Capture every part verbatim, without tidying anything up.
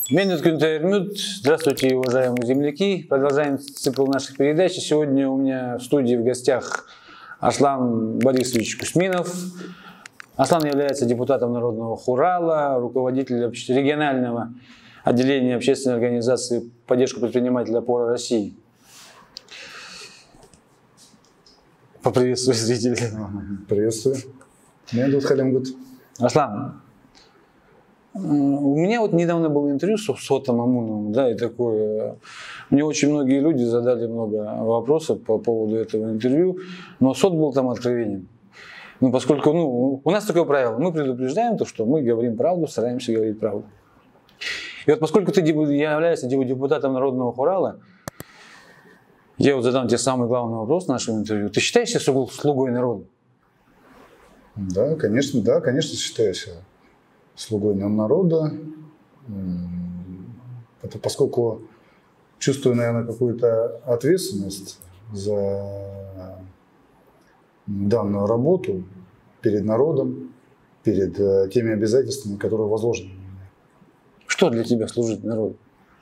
Минут-Кюнтермют. Здравствуйте, уважаемые земляки. Продолжаем цикл наших передач. Сегодня у меня в студии в гостях Аслан Борисович Кусминов. Аслан является депутатом Народного Хурала, руководителем регионального отделения общественной организации «Поддержку предпринимателей опора России». Поприветствую зрителей. Приветствую. Меня зовут Халимгут. Аслан, у меня вот недавно было интервью с Сотом Амуновым, да, и такое. Мне очень многие люди задали много вопросов по поводу этого интервью, но Сот был там откровенен. Ну, поскольку, ну, у нас такое правило, мы предупреждаем то, что мы говорим правду, стараемся говорить правду. И вот поскольку ты являешься депутатом Народного Хурала, я вот задам тебе самый главный вопрос в нашем интервью. Ты считаешь себя слугой народа? Да, конечно, да, конечно, считаю себя слугой народа. Это поскольку чувствую, наверное, какую-то ответственность за данную работу перед народом, перед теми обязательствами, которые возложены на меня. Что для тебя служить народу?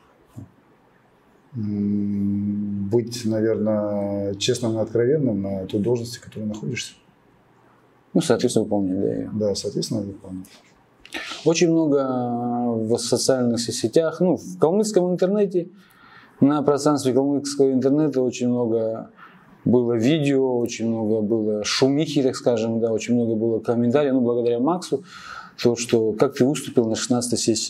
Быть, наверное, честным и откровенным на той должности, в которой находишься. Ну, соответственно, выполнять, да, ее. Да, соответственно, выполнять. Очень много в социальных сетях, ну, в калмыцком интернете, на пространстве калмыцкого интернета очень много было видео, очень много было шумихи, так скажем, да, очень много было комментариев, ну, благодаря Максу, то, что как ты выступил на шестнадцатой сессии.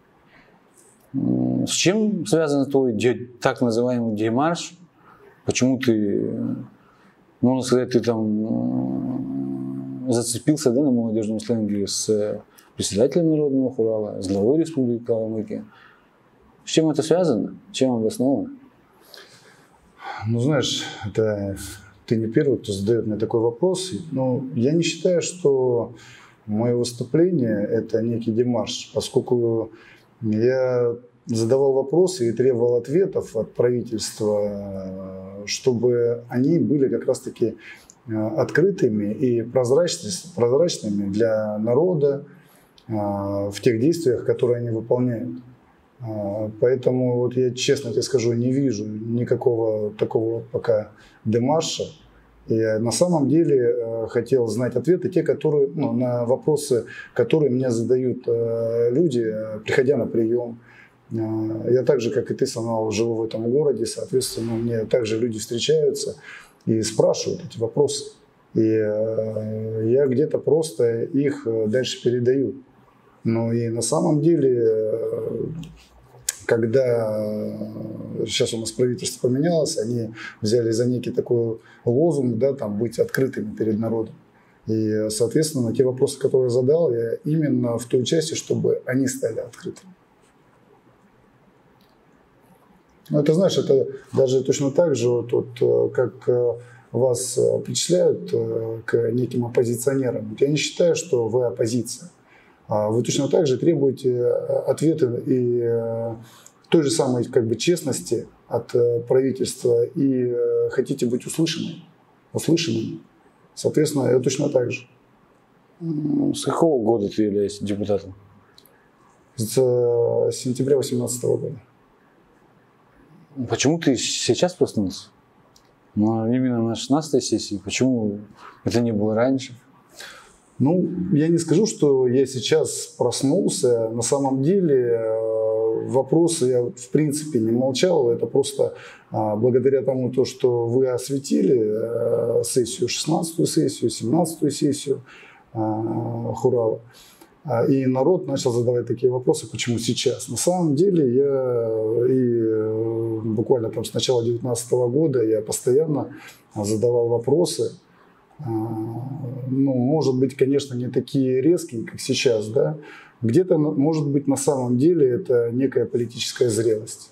С чем связан твой так называемый демарш? Почему ты, можно сказать, ты там зацепился, да, на молодежном сленге с председателем Народного Хурала, с главой Республики Калмыкия? С чем это связано? Чем обосновано? Ну, знаешь, это ты не первый, кто задает мне такой вопрос. Но я не считаю, что мое выступление – это некий демарш, поскольку я задавал вопросы и требовал ответов от правительства, чтобы они были как раз-таки открытыми и прозрачными для народа в тех действиях, которые они выполняют. Поэтому вот я честно тебе скажу, не вижу никакого такого пока демарша. Я на самом деле хотел знать ответы, те, которые, ну, на вопросы, которые мне задают люди, приходя на прием. Я так же, как и ты, сам живу в этом городе, соответственно, мне также люди встречаются и спрашивают эти вопросы. И я где-то просто их дальше передаю. Ну и на самом деле, когда сейчас у нас правительство поменялось, они взяли за некий такой лозунг, да, там, быть открытыми перед народом. И, соответственно, на те вопросы, которые я задал, я именно в той части, чтобы они стали открытыми. Ну, это, знаешь, это даже точно так же, вот, вот, как вас причисляют к неким оппозиционерам. Я не считаю, что вы оппозиция. Вы точно так же требуете ответа и той же самой, как бы, честности от правительства и хотите быть услышанными. услышанными. Соответственно, я точно так же. С какого года ты являешься депутатом? С сентября две тысячи восемнадцатого года. Почему ты сейчас проснулся? Ну, именно на шестнадцатой сессии. Почему это не было раньше? Ну, я не скажу, что я сейчас проснулся. На самом деле вопросы я в принципе не молчал. Это просто благодаря тому, то, что вы осветили сессию, шестнадцатую сессию, семнадцатую сессию Хурала. И народ начал задавать такие вопросы, почему сейчас. На самом деле я и буквально там с начала две тысячи девятнадцатого года я постоянно задавал вопросы. Ну, может быть, конечно, не такие резкие, как сейчас, да. Где-то, может быть, на самом деле это некая политическая зрелость.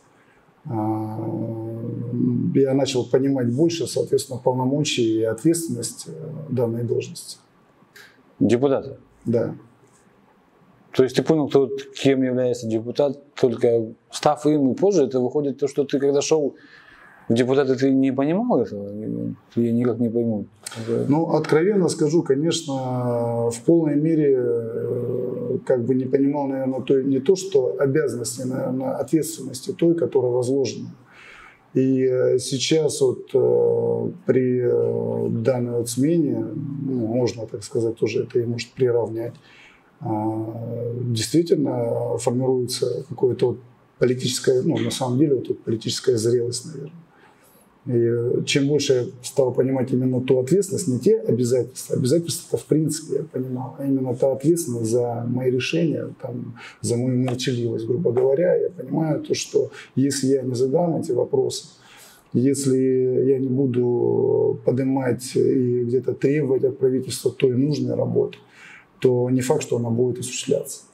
Я начал понимать больше, соответственно, полномочий и ответственность данной должности. Депутата? Да. То есть ты понял, кто, кем является депутат, только став им и позже, это выходит то, что ты когда шел в депутаты, ты не понимал этого? Я никак не пойму. Ну, откровенно скажу, конечно, в полной мере как бы не понимал, наверное, той, не то, что обязанности, наверное, ответственности той, которая возложена. И сейчас вот при данной вот смене, ну, можно, так сказать, тоже это и может приравнять, действительно формируется какое-то вот политическое, ну, на самом деле, вот политическая зрелость, наверное. И чем больше я стал понимать именно ту ответственность, не те обязательства, обязательства-то в принципе я понимал, а именно та ответственность за мои решения, там, за мою молчаливость, грубо говоря, я понимаю то, что если я не задам эти вопросы, если я не буду поднимать и где-то требовать от правительства той нужной работы, то не факт, что она будет осуществляться.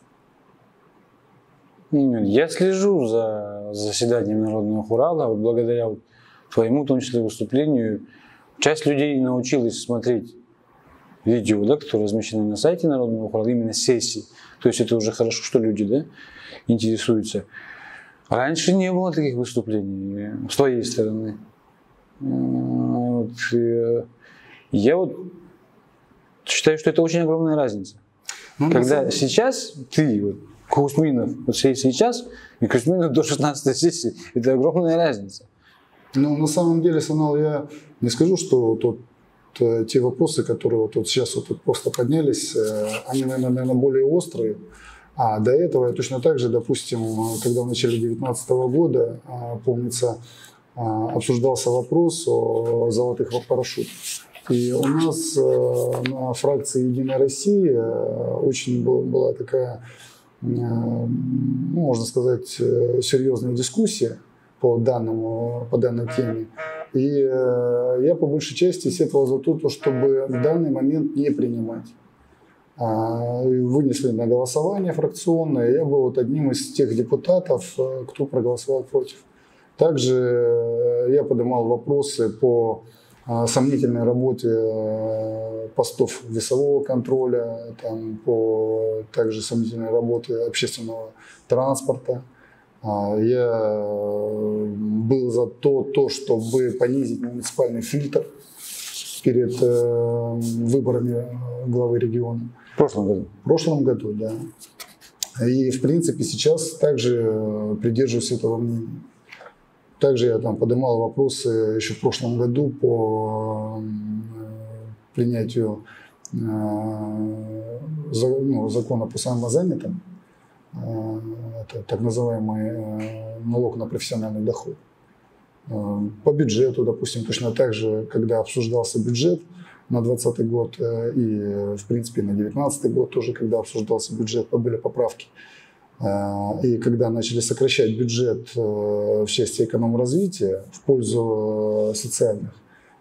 Я слежу за заседанием Народного хурала, вот благодаря вот твоему, в том числе, выступлению. Часть людей научилась смотреть видео, да, которые размещены на сайте Народного хурала, именно сессии. То есть это уже хорошо, что люди, да, интересуются. Раньше не было таких выступлений с твоей стороны. Вот, я вот считаю, что это очень огромная разница. Ну, когда на сейчас ты, вот, Кузьминов, вот сейчас, и Кузьминов до шестнадцатой сессии, это огромная разница. Ну, на самом деле, Санал, я не скажу, что тот, те вопросы, которые вот, вот сейчас вот просто поднялись, они, наверное, наверное, более острые. А до этого я точно так же, допустим, когда в начале две тысячи девятнадцатого года, помнится, обсуждался вопрос о золотых парашютах. И у нас на фракции «Единая Россия» очень была такая, ну, можно сказать, серьезная дискуссия по, данному, по данной теме. И я по большей части сетовал за то, чтобы в данный момент не принимать. Вынесли на голосование фракционное. Я был вот одним из тех депутатов, кто проголосовал против. Также я поднимал вопросы по сомнительной работе постов весового контроля, там, по также сомнительной работе общественного транспорта. Я был за то, то чтобы понизить муниципальный фильтр перед выборами главы региона. В прошлом году. В прошлом году, да. И, в принципе, сейчас также придерживаюсь этого мнения. Также я там поднимал вопросы еще в прошлом году по принятию ну, закона по самозанятым. Это так называемый налог на профессиональный доход. По бюджету, допустим, точно так же, когда обсуждался бюджет на двадцатый год и, в принципе, на девятнадцатый год тоже, когда обсуждался бюджет, были поправки. И когда начали сокращать бюджет в части экономразвития в пользу социальных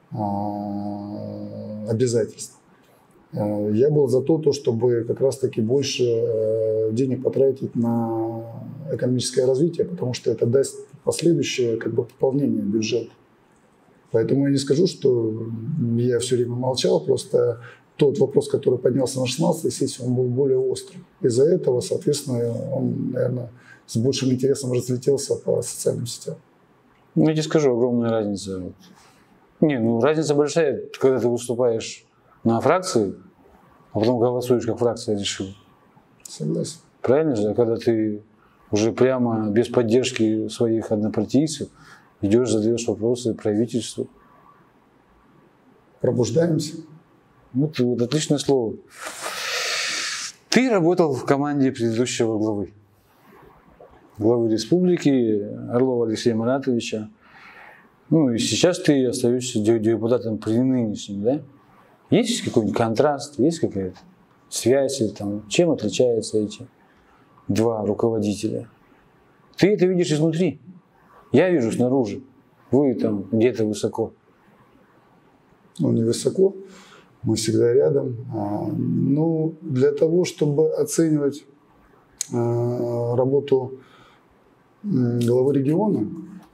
обязательств, я был за то, чтобы как раз-таки больше денег потратить на экономическое развитие, потому что это даст последующее как бы пополнение бюджета. Поэтому я не скажу, что я все время молчал, просто тот вопрос, который поднялся на шестнадцатой сессии, он был более острый. Из-за этого, соответственно, он, наверное, с большим интересом разлетелся по социальным сетям. Ну, я тебе скажу, огромная разница. Не, ну разница большая, когда ты выступаешь на фракции, а потом голосуешь, как фракция решила. Согласен. Правильно же? Когда ты уже прямо без поддержки своих однопартийцев идешь, задаешь вопросы правительству. Пробуждаемся. Вот, вот отличное слово. Ты работал в команде предыдущего главы. Главы республики Орлова Алексея Маратовича. Ну и сейчас ты остаешься депутатом при нынешнем, да? Есть какой-нибудь контраст, есть какая-то связь, или там, чем отличаются эти два руководителя? Ты это видишь изнутри. Я вижу снаружи. Вы там где-то высоко. Ну, не высоко. Мы всегда рядом. Ну, для того, чтобы оценивать работу главы региона,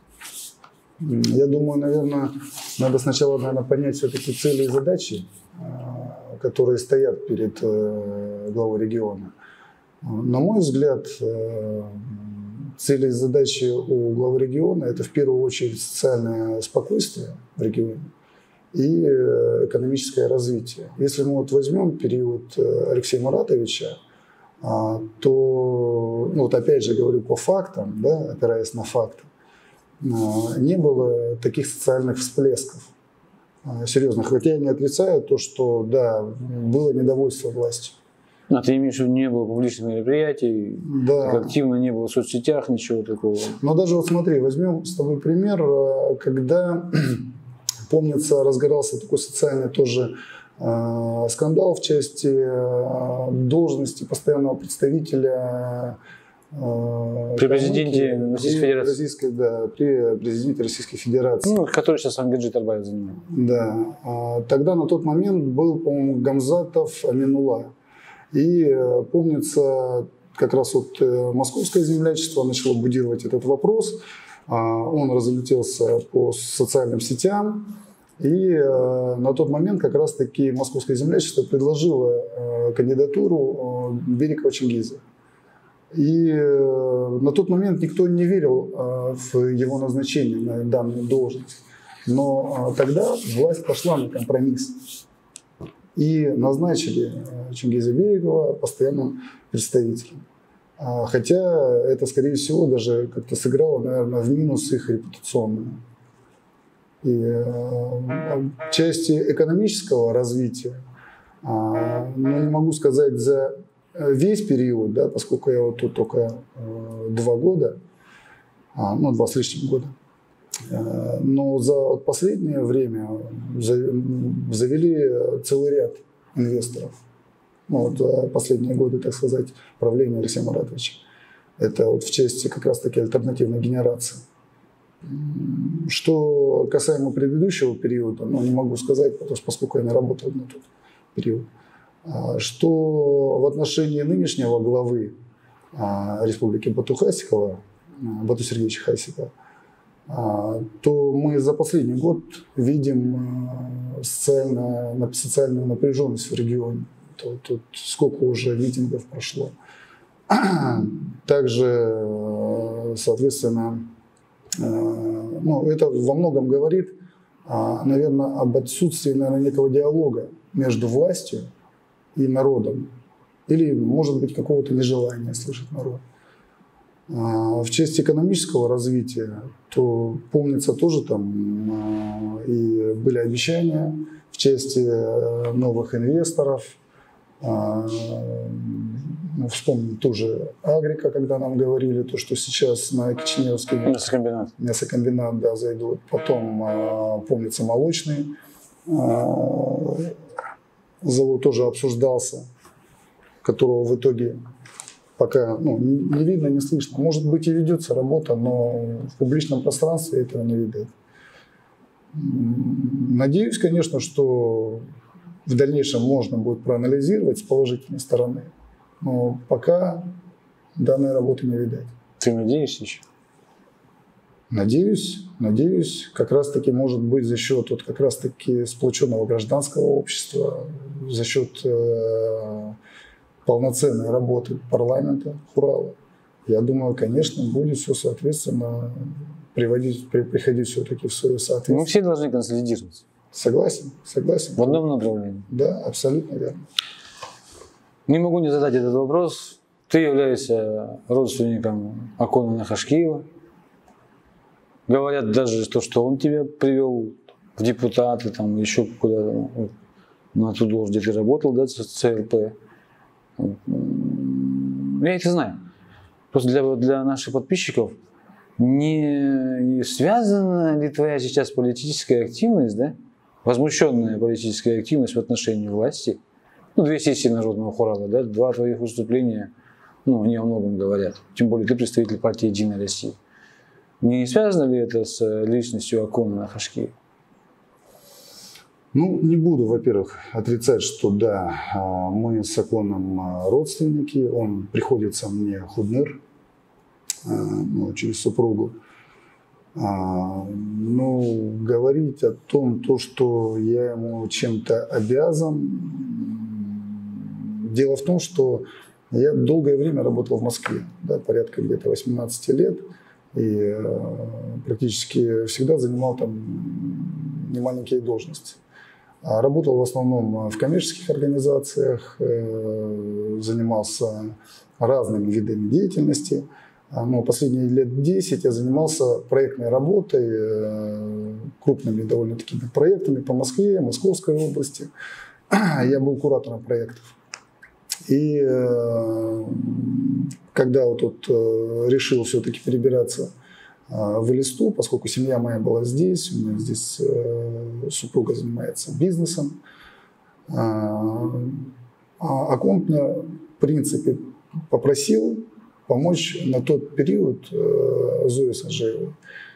я думаю, наверное, надо сначала, наверное, понять все-таки цели и задачи, которые стоят перед главой региона. На мой взгляд, цели и задачи у главы региона – это в первую очередь социальное спокойствие в регионе и экономическое развитие. Если мы вот возьмем период Алексея Маратовича, то, ну вот опять же говорю по фактам, да, опираясь на факты, не было таких социальных всплесков серьезных. Хотя я не отрицаю то, что да, было недовольство властью. А ты имеешь в виду, не было публичных мероприятий, да. активно не было в соцсетях, ничего такого? Но даже вот смотри, возьмем с тобой пример, когда, помнится, разгорался такой социальный тоже э, скандал в части э, должности постоянного представителя э, при президенте Российской Федерации. Российской, да, при президенте Российской Федерации. Ну, который сейчас Амгерджи Атарбаев занимает. Да. А тогда на тот момент был, по-моему, Гамзатов Аминулла. И помнится, как раз вот московское землячество начало будировать этот вопрос. Он разлетелся по социальным сетям. И на тот момент как раз-таки московское землячество предложило кандидатуру Берикова Чингиза. И на тот момент никто не верил в его назначение на данную должность. Но тогда власть пошла на компромисс. И назначили Чингиза Берикова постоянным представителем. Хотя это, скорее всего, даже как-то сыграло, наверное, в минус их репутационную. И в части экономического развития, ну, не могу сказать за весь период, да, поскольку я вот тут только два года, ну, два с лишним года. Но за вот последнее время завели целый ряд инвесторов. Ну, вот последние годы, так сказать, правления Алексея Маратовича. Это вот в части как раз-таки альтернативной генерации. Что касаемо предыдущего периода, ну, не могу сказать, потому что поскольку я не работал на тот период. Что в отношении нынешнего главы Республики Бату-Хасикова, Бату Сергеевича Хасикова, то мы за последний год видим социальную, социальную напряженность в регионе. Тут, тут сколько уже митингов прошло. Также, соответственно, ну, это во многом говорит, наверное, об отсутствии, наверное, некого диалога между властью и народом. Или, может быть, какого-то нежелания слышать народ. В части экономического развития, то помнится тоже там и были обещания в части новых инвесторов. Вспомним тоже Агрика, когда нам говорили, то, что сейчас на Кичиневский мясокомбинат, мясокомбинат да, зайдут. Потом, помнится, молочный завод тоже обсуждался, которого в итоге пока ну, не видно, не слышно. Может быть, и ведется работа, но в публичном пространстве этого не видно. Надеюсь, конечно, что в дальнейшем можно будет проанализировать с положительной стороны. Но пока данной работы не видать. Ты надеешься еще? Надеюсь, надеюсь. Как раз-таки, может быть, за счет вот, как раз-таки сплоченного гражданского общества, за счет э, полноценной работы парламента Хурала. Я думаю, конечно, будет все соответственно приводить, при, приходить все-таки в свое соответствие. Мы все должны консолидироваться. Согласен, согласен. В одном направлении. Да, абсолютно верно. Не могу не задать этот вопрос. Ты являешься родственником Акона Нахашкиева. Говорят даже то, что он тебя привел в депутаты, там еще куда-то, на ту должность, где ты работал, да, с ЦРП. Я это знаю. Просто для, для наших подписчиков не связана ли твоя сейчас политическая активность, да, возмущенная политическая активность в отношении власти, ну, две сессии Народного Хурала, да, два твоих выступления, ну, они о многом говорят. Тем более ты представитель партии «Единая Россия». Не связано ли это с личностью Акона Нахашкиева? Ну, не буду, во-первых, отрицать, что да, мы с Аконом родственники, он приходится мне худныр, ну, через супругу. Но говорить о том, то, что я ему чем-то обязан, дело в том, что я долгое время работал в Москве, да, порядка где-то восемнадцати лет, и э, практически всегда занимал там немаленькие должности. Работал в основном в коммерческих организациях, занимался разными видами деятельности. Но последние лет десять я занимался проектной работой, крупными довольно такими проектами по Москве, Московской области. Я был куратором проектов. И когда вот тут решил все-таки перебираться в Элисту, поскольку семья моя была здесь, у меня здесь супруга занимается бизнесом, Аконт меня, в принципе, попросил помочь на тот период Зое Санжеевой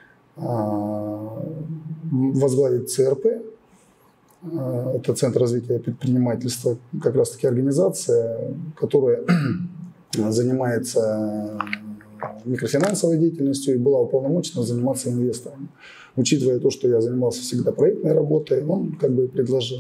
возглавить ЦРП. Это Центр развития предпринимательства, как раз таки организация, которая занимается микрофинансовой деятельностью и была уполномочена заниматься инвесторами. Учитывая то, что я занимался всегда проектной работой, он как бы предложил.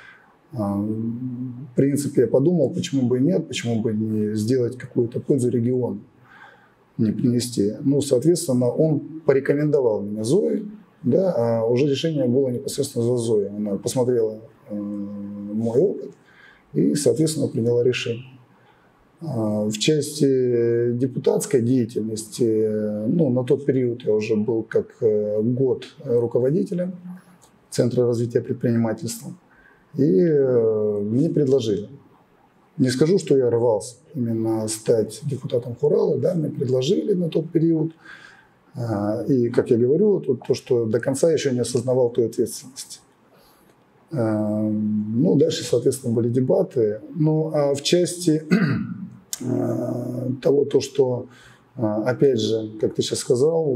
В принципе, я подумал, почему бы и нет, почему бы не сделать какую-то пользу региону, не принести. Ну, соответственно, он порекомендовал меня Зое, да, а уже решение было непосредственно за Зоей. Она посмотрела э, мой опыт и, соответственно, приняла решение. В части депутатской деятельности, ну, на тот период я уже был как год руководителем Центра развития предпринимательства. И мне предложили. Не скажу, что я рвался именно стать депутатом Хурала, да, мне предложили на тот период. И, как я говорю, то, то, что до конца еще не осознавал той ответственности. Ну, дальше, соответственно, были дебаты. Ну, а в части того, то, что, опять же, как ты сейчас сказал,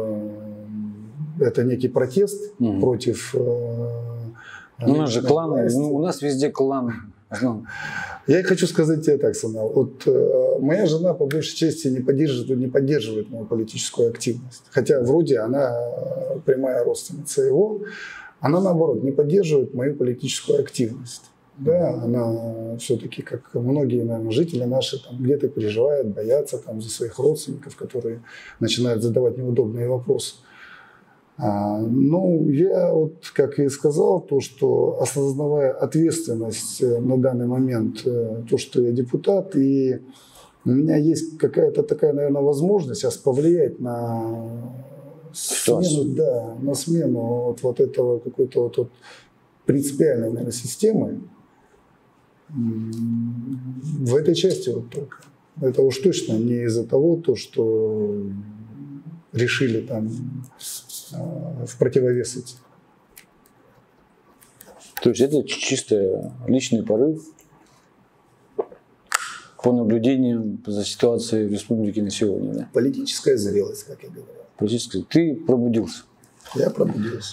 это некий протест угу. против... У нас же кланы, ну, у нас везде кланы. Я хочу сказать тебе так, Санал. Вот э, моя жена по большей части не поддерживает, не поддерживает мою политическую активность. Хотя вроде она прямая родственница его. Она, наоборот, не поддерживает мою политическую активность. Да, она все-таки, как многие, наверное, жители наши, там, где-то переживают, боятся там, за своих родственников, которые начинают задавать неудобные вопросы. А, ну, я, вот, как и сказал, то, что осознавая ответственность на данный момент, то, что я депутат, и у меня есть какая-то такая, наверное, возможность сейчас повлиять на смену, да, на смену вот, вот этого какой-то вот, вот принципиальной, наверное, системы, в этой части вот только. Это уж точно не из-за того, то, что решили там в противовес этим. То есть это чисто личный порыв по наблюдениям за ситуацией в республике на сегодня, да? Политическая зрелость, как я говорил. Политическая. Ты пробудился. Я пробудился.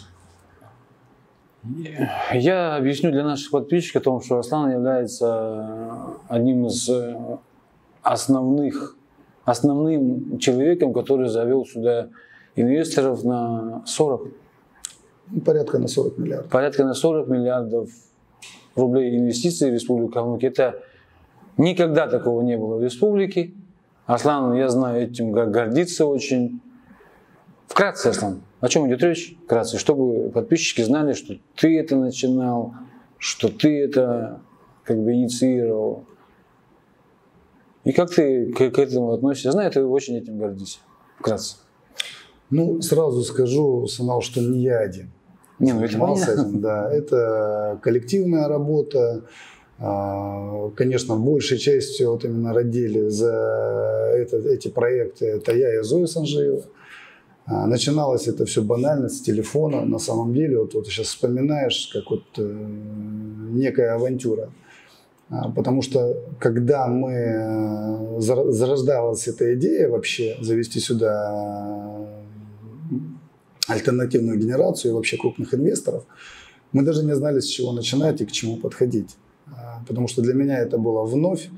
Я объясню для наших подписчиков о том, что Аслан является одним из основных, основным человеком, который завел сюда инвесторов на сорок. Порядка на сорок миллиардов. Порядка на сорок миллиардов рублей инвестиций в Республику Калмык. Это никогда такого не было в республике. Аслан, я знаю, этим гордится очень. Вкратце, Аслан, о чем идет речь? Вкратце, чтобы подписчики знали, что ты это начинал, что ты это как бы инициировал. И как ты к, к этому относишься? Я знаю, ты очень этим гордишься. Вкратце. Ну, сразу скажу, Санал, что не я один. Не, ну это понятно. Этим, да. Это коллективная работа. Конечно, большей частью вот именно родили за это, эти проекты это я и Зоя Санжеева. Начиналось это все банально с телефона. На самом деле, вот, вот сейчас вспоминаешь, как вот э, некая авантюра. Потому что когда мы зарождалась эта идея вообще завести сюда альтернативную генерацию и вообще крупных инвесторов, мы даже не знали, с чего начинать и к чему подходить. Потому что для меня это было вновь,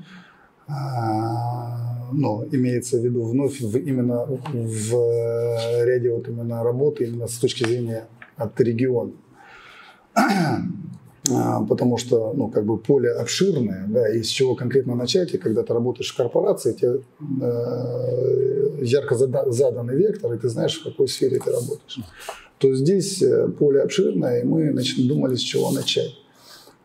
ну, имеется в виду вновь в, именно в ряде вот именно работы именно с точки зрения от региона. Потому что, ну, как бы поле обширное, да, и с чего конкретно начать, и когда ты работаешь в корпорации, тебе э, ярко заданный вектор, и ты знаешь, в какой сфере ты работаешь. То здесь поле обширное, и мы, значит, думали, с чего начать.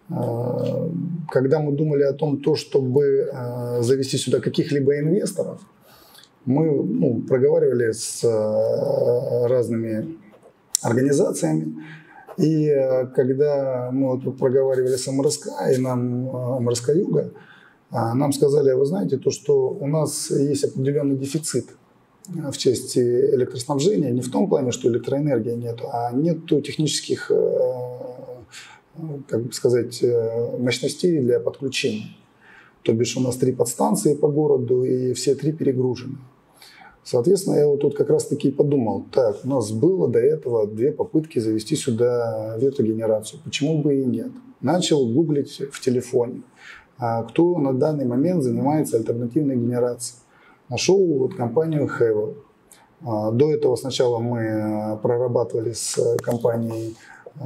когда мы думали о том, то, чтобы завести сюда каких-либо инвесторов, мы ну, проговаривали с разными организациями. И когда мы вот проговаривали с эм эр эс ка и нам эм эр эс ка Юга, нам сказали, вы знаете, то, что у нас есть определенный дефицит в части электроснабжения, не в том плане, что электроэнергии нет, а нет технических, как бы сказать, мощностей для подключения. То бишь у нас три подстанции по городу, и все три перегружены. Соответственно, я вот тут как раз-таки подумал, так, у нас было до этого две попытки завести сюда ветрогенерацию, почему бы и нет. Начал гуглить в телефоне, кто на данный момент занимается альтернативной генерацией. Нашел вот компанию Havel. До этого сначала мы прорабатывали с компанией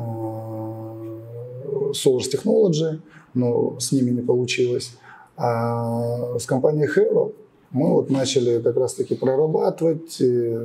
Solar Technology, но с ними не получилось. А с компанией Havel мы вот начали как раз-таки прорабатывать.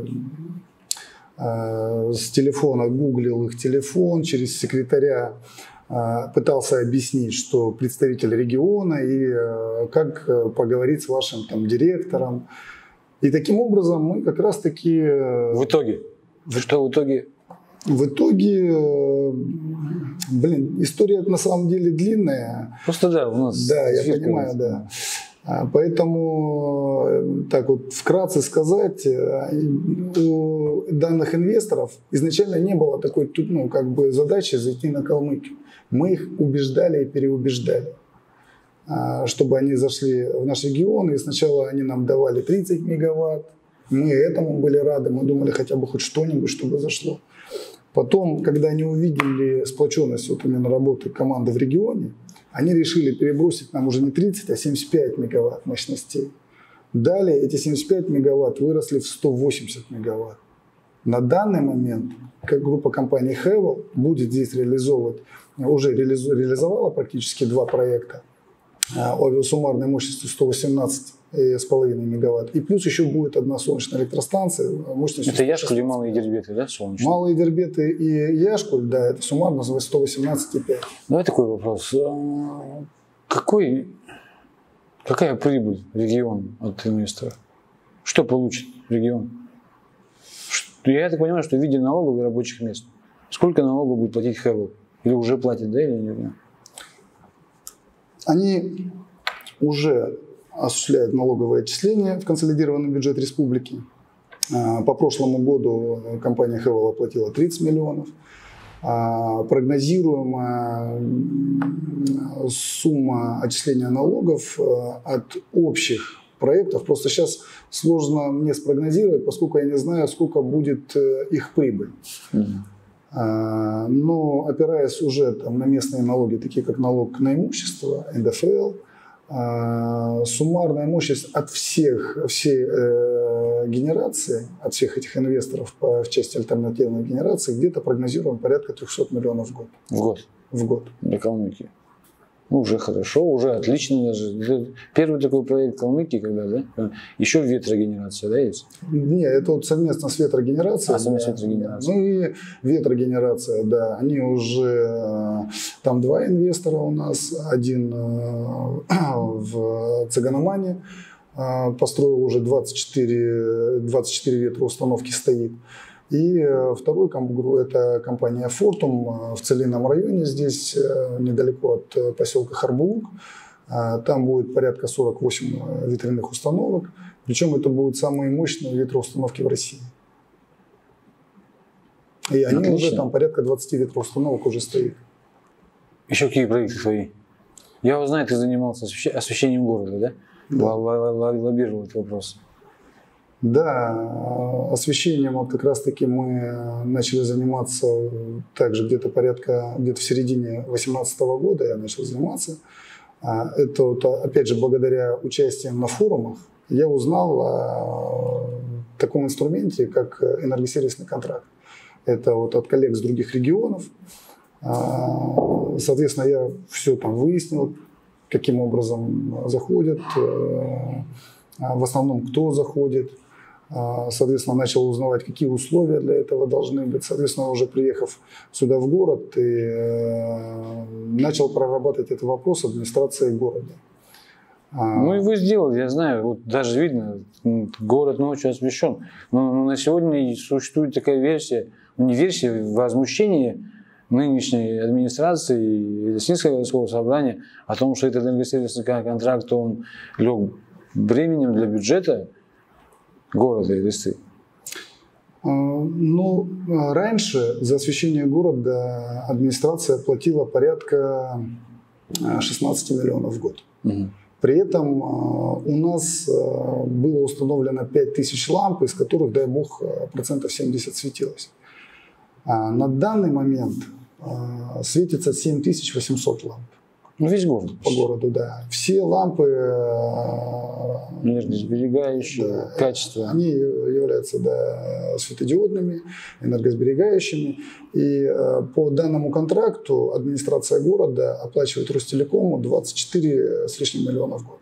С телефона гуглил их телефон, через секретаря пытался объяснить, что представитель региона и как поговорить с вашим там директором. И таким образом мы как раз-таки... В итоге? Что в итоге? В итоге, блин, история на самом деле длинная. Просто да, у нас... Да, я понимаю, да. Поэтому, так вот, вкратце сказать, у данных инвесторов изначально не было такой, ну, как бы задачи зайти на Калмыкию. Мы их убеждали и переубеждали, чтобы они зашли в наш регион. И сначала они нам давали тридцать мегаватт. Мы этому были рады. Мы думали, хотя бы хоть что-нибудь, чтобы зашло. Потом, когда они увидели сплоченность вот именно работы команды в регионе, они решили перебросить нам уже не тридцать, а семьдесят пять мегаватт мощностей. Далее эти семьдесят пять мегаватт выросли в сто восемьдесят мегаватт. На данный момент как группа компаний Havel будет здесь реализовывать, уже реализовала практически два проекта суммарной мощностью сто восемнадцать с половиной мегаватт. И плюс еще будет одна солнечная электростанция мощностью... Это Яшкуль и Малые Дербеты, да, солнечные? Малые Дербеты и Яшкуль, да, это суммарно сто восемнадцать и пять. Давай такой вопрос. Какой, какая прибыль региону от инвестора? Что получит регион? Я так понимаю, что в виде налогов и рабочих мест. Сколько налогов будет платить Havel? Или уже платит, да, или нет? Они уже осуществляют налоговые отчисления в консолидированный бюджет республики. По прошлому году компания Havel оплатила тридцать миллионов. Прогнозируемая сумма отчисления налогов от общих проектов, просто сейчас сложно мне спрогнозировать, поскольку я не знаю, сколько будет их прибыль. Mm-hmm. Но опираясь уже там, на местные налоги, такие как налог на имущество, эн дэ эф эл, суммарная мощность от всех, всей э, генерации, от всех этих инвесторов по, в части альтернативной генерации, где-то прогнозируем порядка трехсот миллионов в год. В год? В год. Для Калмыкии. Ну, уже хорошо, уже отлично даже. Первый такой проект Калмыкии, когда, да? Еще ветрогенерация, да, есть? Не, это вот совместно с ветрогенерацией. А, совместно с ветрогенерацией. Ну и ветрогенерация, да. Они уже, там два инвестора у нас. Один в Цыганомане построил уже двадцать четыре, двадцать четыре ветроустановки стоит. И второй это компания Fortum в Целинном районе, здесь недалеко от поселка Харбулук. Там будет порядка сорок восемь ветряных установок. Причем это будут самые мощные ветроустановки в России. И они Отлично. Уже там порядка двадцать ветроустановок уже стоит. Еще какие проекты твои? Я узнаю, ты занимался освещением города, да? Да. Лоббировал этот вопрос. Да, освещением вот как раз-таки мы начали заниматься также где-то порядка, где-то в середине две тысячи восемнадцатого года я начал заниматься. Это вот, опять же, благодаря участию на форумах я узнал о таком инструменте, как энергосервисный контракт. Это вот от коллег с других регионов. Соответственно, я все там выяснил, каким образом заходят, в основном кто заходит. Соответственно, начал узнавать, какие условия для этого должны быть. Соответственно, уже приехав сюда в город и начал прорабатывать этот вопрос администрации города. Ну и вы сделали, я знаю, вот даже видно, город ночью освещен. Но, но на сегодня существует такая версия, не версия, возмущение нынешней администрации Элистинского городского собрания о том, что этот энергосервисный контракт, он лег бременем для бюджета города Элисты. Ну, раньше за освещение города администрация платила порядка шестнадцати миллионов в год. Угу. При этом у нас было установлено пять тысяч ламп, из которых, дай бог, процентов семьдесят светилось. На данный момент светится семь тысяч восемьсот ламп. Ну, весь город. По городу, да. Все лампы энергосберегающие, да, качество. Они являются, да, светодиодными, энергосберегающими. И по данному контракту администрация города оплачивает Ростелекому двадцать четыре с лишним миллиона в год.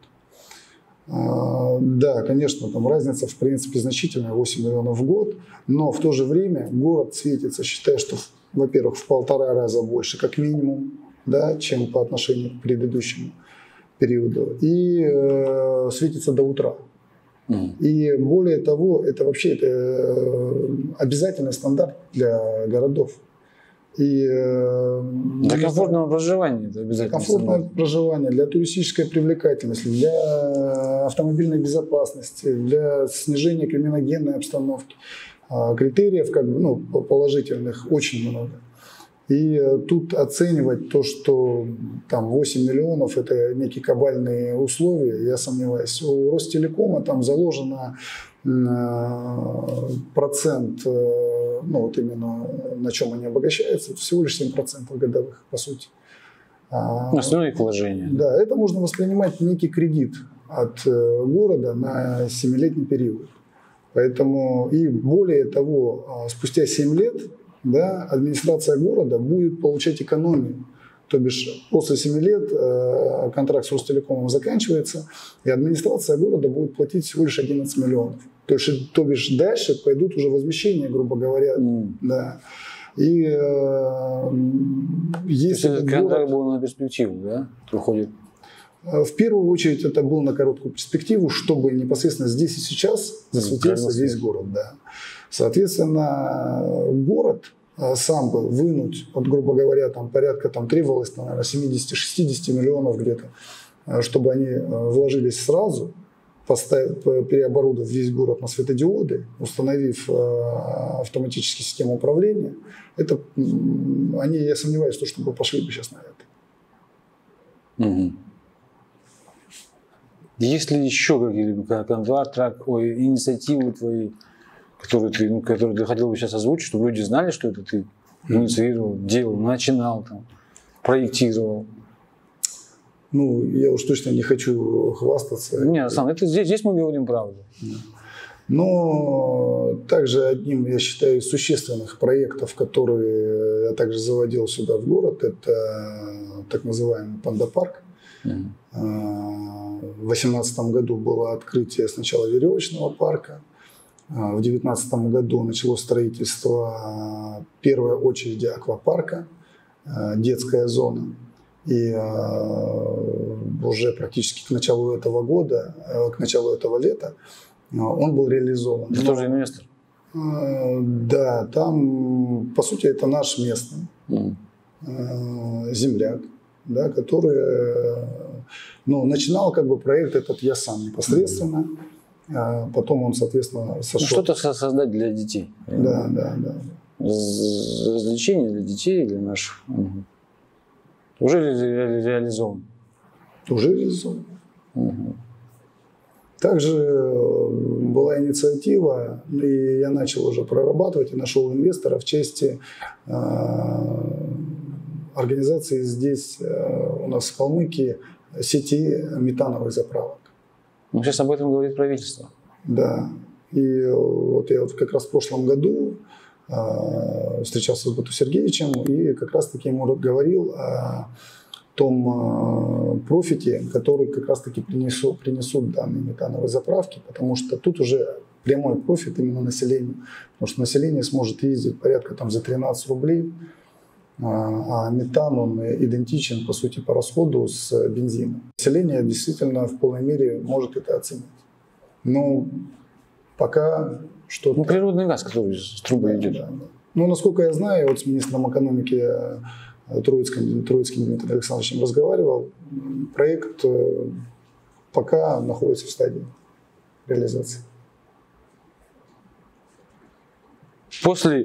Да, конечно, там разница в принципе значительная, восемь миллионов в год, но в то же время город светится, считаю, что, во-первых, в полтора раза больше, как минимум, да, чем по отношению к предыдущему периоду, и э, светится до утра. Mm. И более того, это вообще это обязательный стандарт для городов. И, э, для комфортного проживания это обязательно. Комфортное стандарт. проживание, для туристической привлекательности, для автомобильной безопасности, для снижения криминогенной обстановки. Критериев как бы, ну, положительных очень много. И тут оценивать то, что там восемь миллионов это некие кабальные условия, я сомневаюсь. У Ростелекома там заложено процент, ну вот именно на чем они обогащаются, всего лишь семь процентов годовых, по сути. Основные вложения. Да, это можно воспринимать некий кредит от города на семилетний период. Поэтому и более того, спустя семь лет, да, администрация города будет получать экономию. То бишь после семи лет э, контракт с Ростелекомом заканчивается, и администрация города будет платить всего лишь одиннадцать миллионов. То, есть, то бишь дальше пойдут уже возмещения, грубо говоря. Mm. Да. И э, если этот контракт был на перспективу, да, выходит? В первую очередь это был на короткую перспективу, чтобы непосредственно здесь и сейчас засветился mm, весь город. Да. Соответственно, город сам бы вынуть, вот, грубо говоря, там порядка там требовалось, наверное, семьдесят-шестьдесят миллионов где-то, чтобы они вложились сразу, поставив, переоборудовав весь город на светодиоды, установив автоматические системы управления. Это они, я сомневаюсь, что чтобы пошли бы сейчас на это. Угу. Есть ли еще какие-либо контракт, ой, инициативы твои, которые ты, ну, которые ты хотел бы сейчас озвучить, чтобы люди знали, что это ты инициировал, делал, начинал, там, проектировал? Ну, я уж точно не хочу хвастаться. Нет, сам, это здесь, здесь мы говорим правду. Но также одним, я считаю, из существенных проектов, которые я также заводил сюда в город, это так называемый панда-парк. Mm-hmm. В две тысячи восемнадцатом году было открытие сначала веревочного парка. В две тысячи девятнадцатом году началось строительство первой очереди аквапарка, детская зона. И уже практически к началу этого года, к началу этого лета он был реализован. Это тоже инвестор? Да, там, по сути, это наш местный mm. земляк, да, который, ну, начинал как бы проект этот я сам непосредственно. Потом он, соответственно, сошел. Что-то создать для детей. Да, да, да. Развлечения для детей, для наших. Угу. Уже ре- реализован. Уже реализован. Угу. Также была инициатива, и я начал уже прорабатывать и нашел инвестора в части э, организации здесь э, у нас в Калмыкии сети метановых заправок. Ну, сейчас об этом говорит правительство. Да. И вот я вот как раз в прошлом году э, встречался с Бату Сергеевичем и как раз-таки ему говорил о том э, профите, который как раз-таки принесут, принесут данные метановые заправки, потому что тут уже прямой профит именно населению. Потому что население сможет ездить порядка там, за тринадцать рублей а метан он идентичен, по сути, по расходу с бензином. Население действительно в полной мере может это оценить. Но пока что-то... Ну, природный газ, который с трубы да, идет. Да, да. Ну, насколько я знаю, вот с министром экономики Троицким, Троицким Дмитрием Александровичем разговаривал, проект пока находится в стадии реализации. После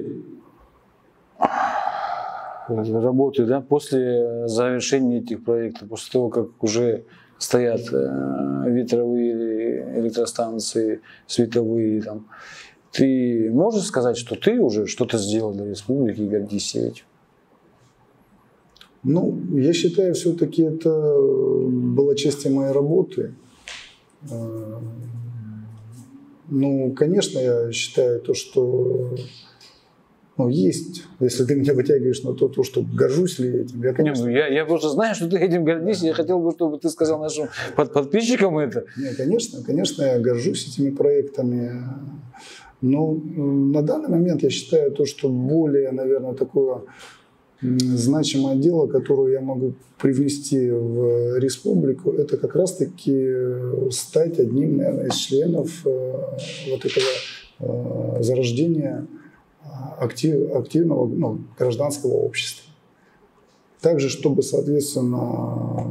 работы, да, после завершения этих проектов, после того, как уже стоят ветровые электростанции, световые, там, ты можешь сказать, что ты уже что-то сделал для республики и гордишься этим? Ну, я считаю, все-таки это была частью моей работы. Ну, конечно, я считаю то, что ну, есть, если ты меня вытягиваешь на то, то что горжусь ли этим. Я, конечно... Не, ну, я, я просто знаю, что ты этим гордишься. Я хотел бы, чтобы ты сказал нашим под, подписчикам это. Нет, конечно, конечно, я горжусь этими проектами. Но на данный момент я считаю то, что более, наверное, такое значимое дело, которое я могу привнести в республику, это как раз-таки стать одним, наверное, из членов вот этого зарождения актив, активного ну, гражданского общества. Также, чтобы, соответственно,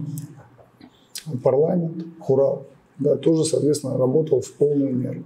парламент, Хурал, да, тоже, соответственно, работал в полную меру.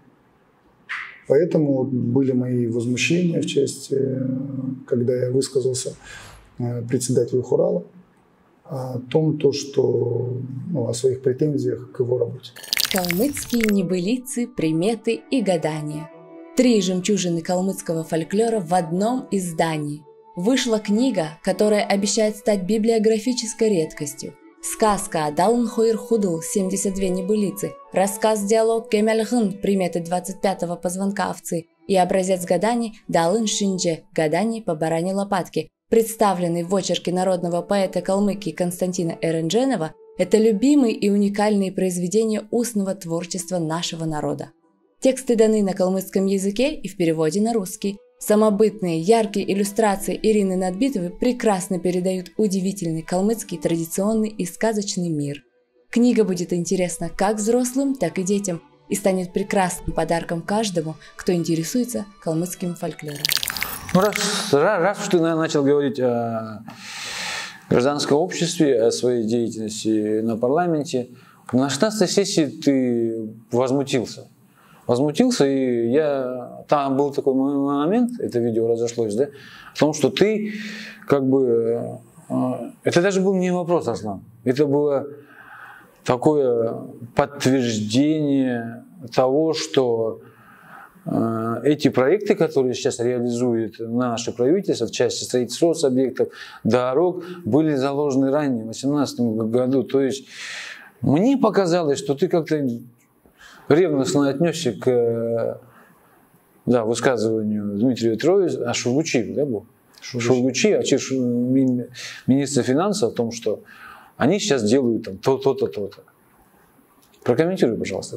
Поэтому были мои возмущения в части, когда я высказался председателю Хурала о том, то, что, ну, о своих претензиях к его работе. Калмыцкие небылицы, приметы и гадания. Три жемчужины калмыцкого фольклора в одном издании. Вышла книга, которая обещает стать библиографической редкостью. Сказка «Далын хойр худл» семьдесят две небылицы, рассказ-диалог «Кемельгын» приметы двадцать пятого позвонка овцы и образец гаданий «Далын шиндже» гаданий по бараньей лопатке, представленный в очерке народного поэта Калмыкии Константина Эрендженова, это любимые и уникальные произведения устного творчества нашего народа. Тексты даны на калмыцком языке и в переводе на русский. Самобытные, яркие иллюстрации Ирины Надбитовой прекрасно передают удивительный калмыцкий традиционный и сказочный мир. Книга будет интересна как взрослым, так и детям и станет прекрасным подарком каждому, кто интересуется калмыцким фольклором. Ну, раз, раз уж ты начал говорить о гражданском обществе, о своей деятельности на парламенте, на шестнадцатой сессии ты возмутился. Возмутился, и я... Там был такой момент, это видео разошлось, да, в том, что ты как бы... Это даже был не вопрос, Арслан. Это было такое подтверждение того, что эти проекты, которые сейчас реализует наше правительство в части строительства объектов, дорог, были заложены ранее, в две тысячи восемнадцатом году. То есть мне показалось, что ты как-то ревностно отнесся к да, высказыванию Дмитрия Троицкого, а Шургучи, да, был? Шургучи, а Чиш, министра финансов, о том, что они сейчас делают там то-то, то-то. Прокомментируй, пожалуйста.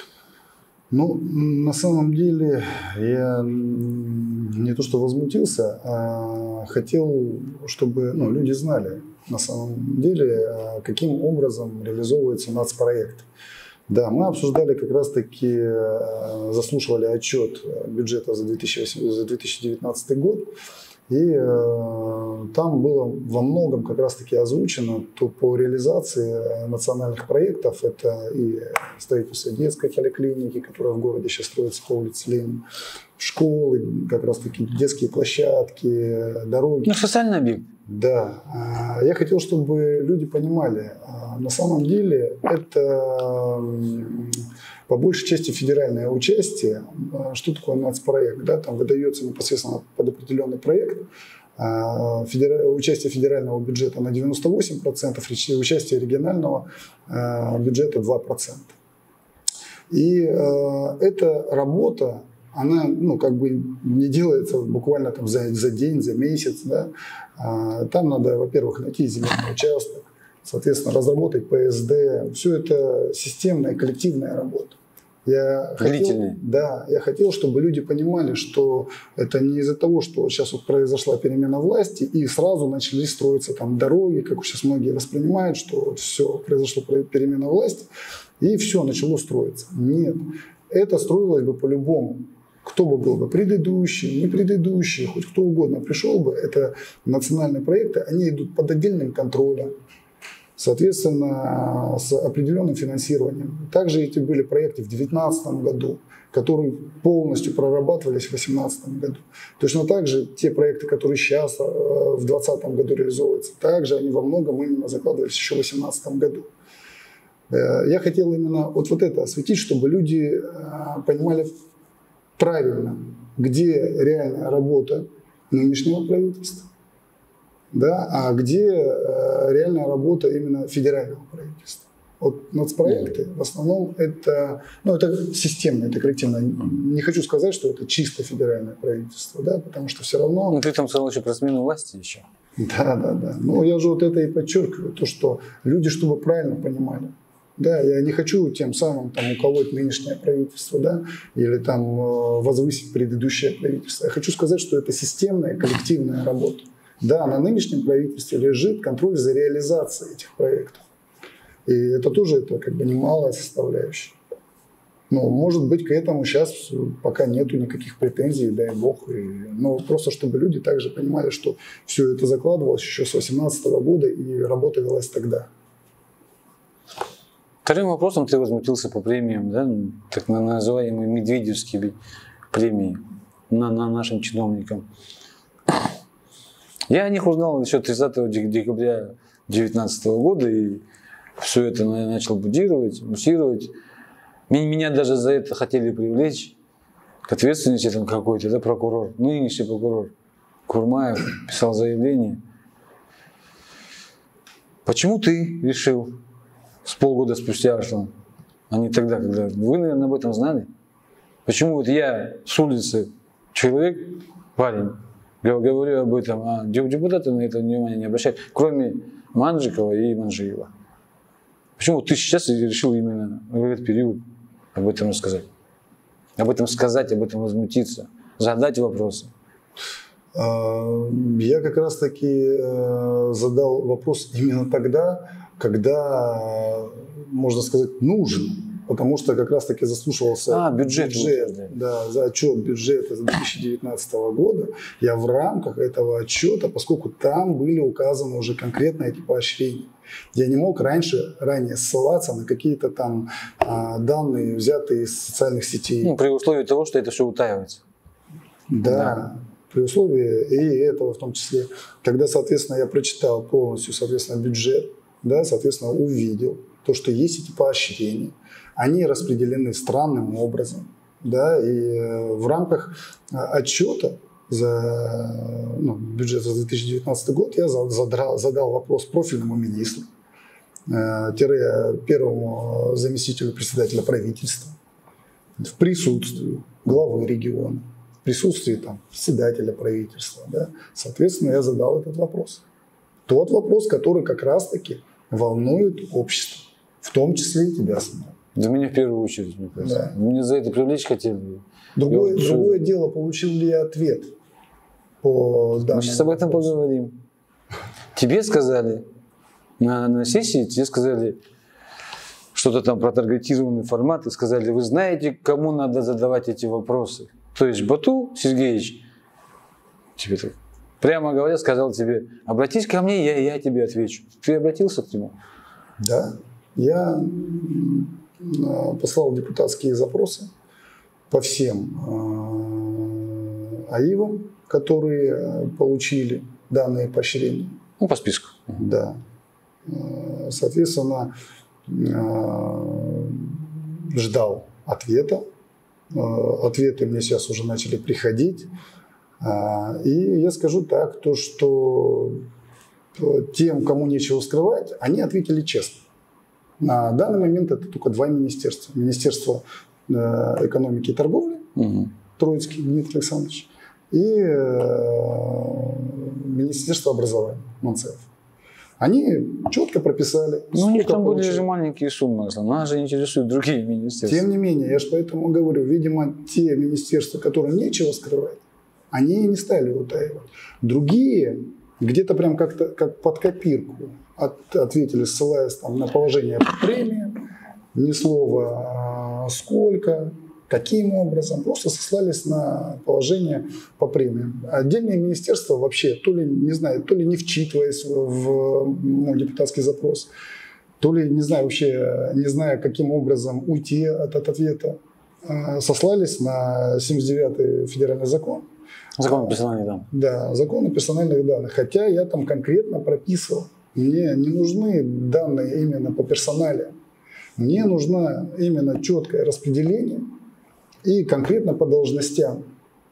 Ну, на самом деле, я не то что возмутился, а хотел, чтобы ну, люди знали, на самом деле, каким образом реализовывается нацпроект. Да, мы обсуждали как раз-таки, заслушивали отчет бюджета за две тысячи девятнадцатый год, и э, там было во многом как раз-таки озвучено то по реализации национальных проектов, это и строительство детской поликлиники, которая в городе сейчас строится по улице Ленина, школы, как раз-таки детские площадки, дороги. Ну, социальный объект. Да. Я хотел, чтобы люди понимали, на самом деле это по большей части федеральное участие. Что такое нацпроект? Да? Там выдается непосредственно под определенный проект. Федера... Участие федерального бюджета на девяносто восемь процентов, участие регионального бюджета два процента. И эта работа, она ну, как бы не делается буквально там, за, за день, за месяц. Да? А, там надо, во-первых, найти земельный участок, соответственно, разработать П С Д. Все это системная, коллективная работа. Я хотел, да, я хотел, чтобы люди понимали, что это не из-за того, что сейчас вот произошла перемена власти, и сразу начали строиться там дороги, как сейчас многие воспринимают, что вот все, произошла перемена власти, и все, начало строиться. Нет, это строилось бы по-любому. Кто бы был бы предыдущий, не предыдущий, хоть кто угодно пришел бы, это национальные проекты, они идут под отдельным контролем. Соответственно, с определенным финансированием. Также эти были проекты в две тысячи девятнадцатом году, которые полностью прорабатывались в две тысячи восемнадцатом году. Точно так же те проекты, которые сейчас в две тысячи двадцатом году реализовываются, также они во многом именно закладывались еще в две тысячи восемнадцатом году. Я хотел именно вот, вот это осветить, чтобы люди понимали правильно, где реальная работа нынешнего правительства, да, а где э, реальная работа именно федерального правительства. Вот нацпроекты в основном это, ну, это системно, это коллективно. Не хочу сказать, что это чисто федеральное правительство, да, потому что все равно... Ну, ты там сказал еще про смену власти еще. Да, да, да. Ну, я же вот это и подчеркиваю, то, что люди, чтобы правильно понимали. Да, я не хочу тем самым там, уколоть нынешнее правительство, да, или там возвысить предыдущее правительство. Я хочу сказать, что это системная коллективная работа. Да, на нынешнем правительстве лежит контроль за реализацией этих проектов. И это тоже это как бы немалая составляющая. Но, может быть, к этому сейчас пока нету никаких претензий, дай бог. И, но просто чтобы люди также понимали, что все это закладывалось еще с две тысячи восемнадцатого года и работа велась тогда. Вторым вопросом ты возмутился по премиям, да, так называемые медведевские премии на, на нашим чиновникам. Я о них узнал еще тридцатого декабря две тысячи девятнадцатого года и все это начал будировать, муссировать. Меня даже за это хотели привлечь к ответственности там какой-то, да, прокурор, нынешний прокурор Курмаев писал заявление. Почему ты решил с полгода спустя, что, а не тогда, когда вы, наверное, об этом знали? Почему вот я с улицы человек, парень, говорю об этом, а депутаты на это внимание не обращают, кроме Манжикова и Манжиева? Почему ты сейчас решил именно в этот период об этом рассказать? Об этом сказать, об этом возмутиться, задать вопросы? Я как раз таки задал вопрос именно тогда, когда, можно сказать, нужен. Потому что как раз таки заслушивался а, бюджет, бюджет да, за отчет бюджета за две тысячи девятнадцатого года. Я в рамках этого отчета, поскольку там были указаны уже конкретно эти поощрения. Я не мог раньше, ранее ссылаться на какие-то там а, данные, взятые из социальных сетей. Ну, при условии того, что это все утаивается. Да, да, при условии и этого в том числе. Когда, соответственно, я прочитал полностью, соответственно, бюджет, да, соответственно, увидел то, что есть эти поощрения. Они распределены странным образом. Да, и в рамках отчета за ну, бюджет за две тысячи девятнадцатый год я задал, задал вопрос профильному министру, тире первому заместителю председателя правительства, в присутствии главы региона, в присутствии там, председателя правительства. Да. Соответственно, я задал этот вопрос. Тот вопрос, который как раз-таки волнует общество, в том числе и тебя самого. Да меня в первую очередь, мне кажется. Да. Меня за это привлечь хотели. Другое, другое дело, получил ли я ответ по данному. Мы сейчас об этом вопросу поговорим. Тебе сказали, на, на сессии тебе сказали что-то там про таргетированный формат, и сказали, вы знаете, кому надо задавать эти вопросы. То есть Бату Сергеевич тебе так прямо говоря сказал тебе, обратись ко мне, я, я тебе отвечу. Ты обратился к нему? Да. Я послал депутатские запросы по всем АИВам, которые получили данные поощрения. Ну, по списку. Да. Соответственно, ждал ответа. Ответы мне сейчас уже начали приходить. И я скажу так, то, что тем, кому нечего скрывать, они ответили честно. На данный момент это только два министерства. Министерство экономики и торговли, угу. Троицкий Дмитрий Александрович, и Министерство образования, Манцев. Они четко прописали. Ну, у них там были же маленькие суммы. Нас же интересуют другие министерства. Тем не менее, я же поэтому говорю, видимо, те министерства, которым нечего скрывать, они не стали утаивать. Другие где-то прям как-то как под копирку от, ответили, ссылаясь там, на положение по премиям, ни слова сколько, каким образом, просто сослались на положение по премиям. Отдельные министерства вообще, то ли, не знаю, то ли не вчитываясь в ну, депутатский запрос, то ли, не знаю, вообще, не зная, каким образом уйти от, от ответа, сослались на семьдесят девятый федеральный закон. Закон о персональных данных. Да, закон о персональных данных. Хотя я там конкретно прописывал, мне не нужны данные именно по персонале. Мне нужно именно четкое распределение и конкретно по должностям.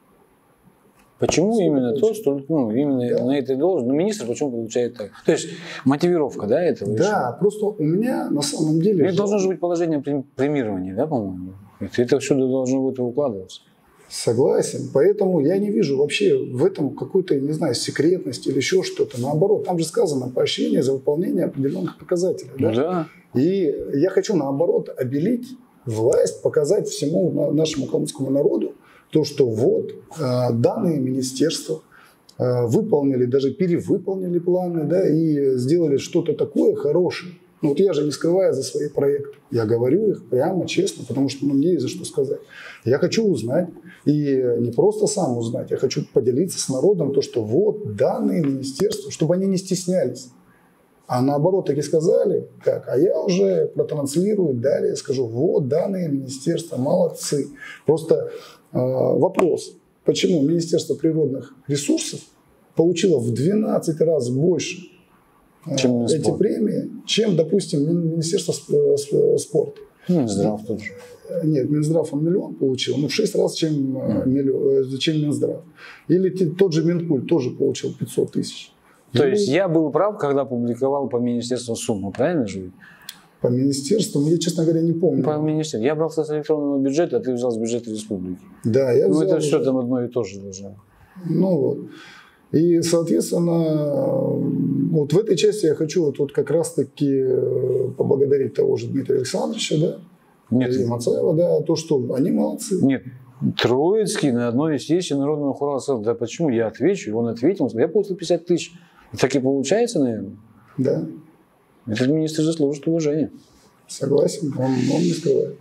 Почему Все именно получится. то, что ну, именно да. на этой должности, ну, министр почему получает так? То есть мотивировка, да, этого? Да, еще? Просто у меня на самом деле... Это должно же быть положение премирования, да, по-моему? Это, это все должно будет укладываться. Согласен. Поэтому я не вижу вообще в этом какой-то, не знаю, секретности или еще что-то. Наоборот, там же сказано поощрение за выполнение определенных показателей. Да? Ну, да. И я хочу, наоборот, обелить власть, показать всему нашему калмыцкому народу то, что вот данные министерства выполнили, даже перевыполнили планы, да, и сделали что-то такое хорошее. Ну вот я же не скрываю за свои проекты. Я говорю их прямо, честно, потому что ну, мне есть за что сказать. Я хочу узнать, и не просто сам узнать, я хочу поделиться с народом то, что вот данные министерства, чтобы они не стеснялись. А наоборот, так и сказали, как, а я уже протранслирую далее, скажу, вот данные министерства, молодцы. Просто э, вопрос, почему Министерство природных ресурсов получило в двенадцать раз больше чем эти спорт. премии, чем, допустим, Министерство спорта. Минздрав тот же. Нет, Минздрав он миллион получил, но в шесть раз, чем, mm. миллион, чем Минздрав. Или тот же Минкульт тоже получил пятьсот тысяч. То Или... есть я был прав, когда публиковал по министерству сумму, правильно же? По министерству, я, честно говоря, не помню. По министерству. Я брал с электронного бюджета, а ты взял с бюджета республики. Да, я взял. Ну, это уже... все там одно и то же должно. Ну вот. И, соответственно, вот в этой части я хочу вот, вот как раз-таки поблагодарить того же Дмитрия Александровича, да, Нет. и Мацаева, да, то, что они молодцы. Нет, Троицкий на одной из сессий Народного хора сказал, да почему, я отвечу, он ответил, он сказал, я получил пятьдесят тысяч. Так и получается, наверное. Да. Этот министр заслужит уважения. Согласен, он, он не скрывает.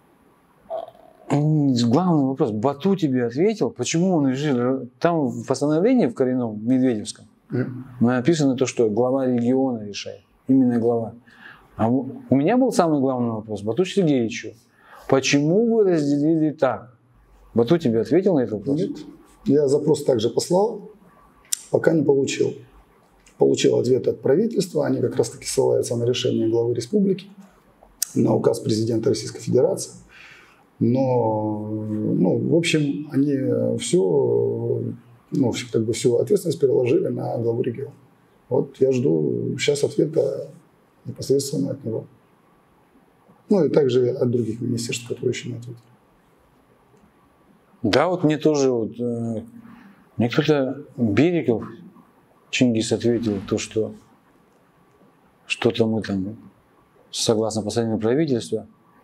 Главный вопрос, Бату тебе ответил, почему он решил, там в постановлении в коренном Медведевском mm. написано то, что глава региона решает, именно глава. А у меня был самый главный вопрос, Бату Сергеевичу, почему вы разделили так? Бату тебе ответил на этот вопрос? Нет, я запрос также послал, пока не получил. Получил ответ от правительства, они как раз таки ссылаются на решение главы республики, на указ президента Российской Федерации. Но, ну, в общем, они все, ну, как бы всю ответственность переложили на главу региона. Вот я жду сейчас ответа непосредственно от него. Ну и также от других министерств, которые еще не ответили. Да, вот мне тоже, вот, э, мне кто-то, Бериков, Чингис ответил, то, что что-то мы там, согласно постановлению правительства,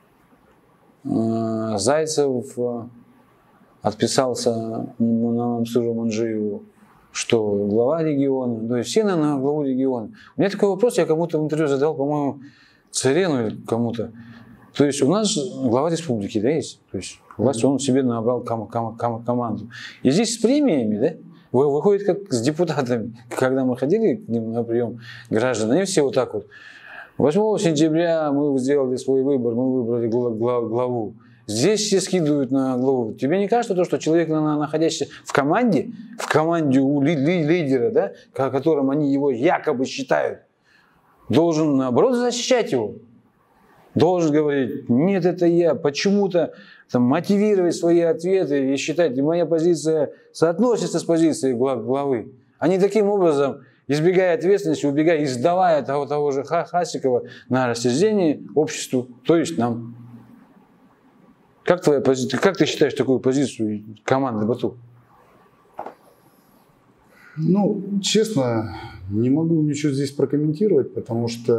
Зайцев отписался на Мансуру Манджиеву, что глава региона, то есть все на главу региона. У меня такой вопрос, я кому-то в интервью задал, по-моему, Царену или кому-то. То есть у нас глава республики, да, есть? То есть власть, он себе набрал ком- ком- ком- команду. И здесь с премиями, да, выходит как с депутатами. Когда мы ходили к ним на прием граждан, они все вот так вот. восьмого сентября мы сделали свой выбор, мы выбрали главу. Здесь все скидывают на главу. Тебе не кажется то, что человек, находящийся в команде, в команде у ли, ли, лидера, да, которым они его якобы считают, должен, наоборот, защищать его? Должен говорить, нет, это я, почему-то там, мотивировать свои ответы и считать, моя позиция соотносится с позицией главы. Они таким образом, избегая ответственности, убегая, и сдавая того, того же Хасикова на рассуждение обществу, то есть нам. Как твоя позиция? Как ты считаешь такую позицию команды Бату? Ну, честно, Не могу ничего здесь прокомментировать, потому что,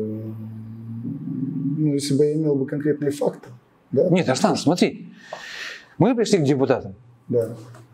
ну, если бы я имел бы конкретные факты. Да, Нет, Арслан, смотри, мы пришли к депутатам. Да.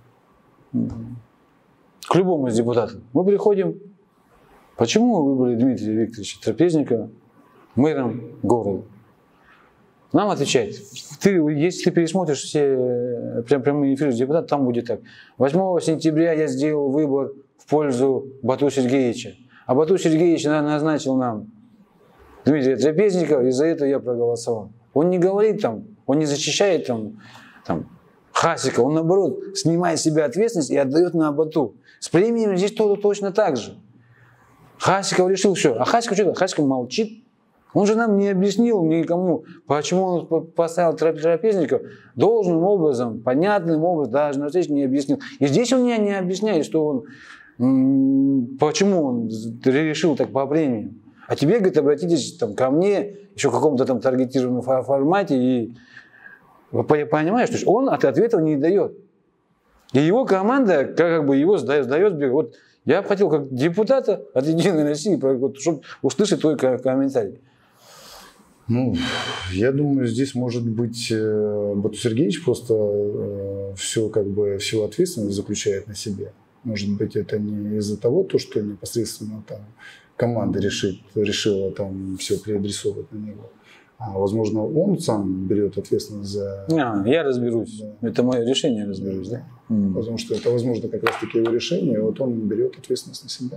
К любому из депутатов. Мы приходим. Почему вы выбрали Дмитрия Викторовича Трапезникова мэром города? Нам отвечает, ты, если ты пересмотришь все прям, прямые эфиры с депутатом, там будет так. восьмого сентября я сделал выбор в пользу Бату Сергеевича. А Бату Сергеевич назначил нам Дмитрия Трапезникова, и за это я проголосовал. Он не говорит там, он не защищает там, там Хасика, он наоборот снимает с себя ответственность и отдает на Бату. С премиями здесь тоже точно так же. Хасиков решил все, а Хасиков что-то, Хасиков молчит. Он же нам не объяснил никому, почему он поставил Трапезников должным образом, понятным образом, даже на встрече не объяснил. И здесь он мне не объясняет, что он, почему он решил так по премиям. А тебе, говорит, обратитесь там, ко мне, еще в каком-то там таргетированном формате, и понимаешь, то есть он от ответа не дает. И его команда как бы его сдает, сдает. Вот я бы хотел как депутата от Единой России, чтобы услышать твой комментарий. Ну, я думаю, здесь может быть Бату Сергеевич просто э, все, как бы, всю ответственность заключает на себе. Может быть, это не из-за того, то, что непосредственно там команда решит, решила там все переадресовывать на него. А, возможно, он сам берет ответственность за... А, я разберусь. Да. Это мое решение, разберусь, да? да? Mm. Потому что это, возможно, как раз-таки его решение, вот он берет ответственность на себя.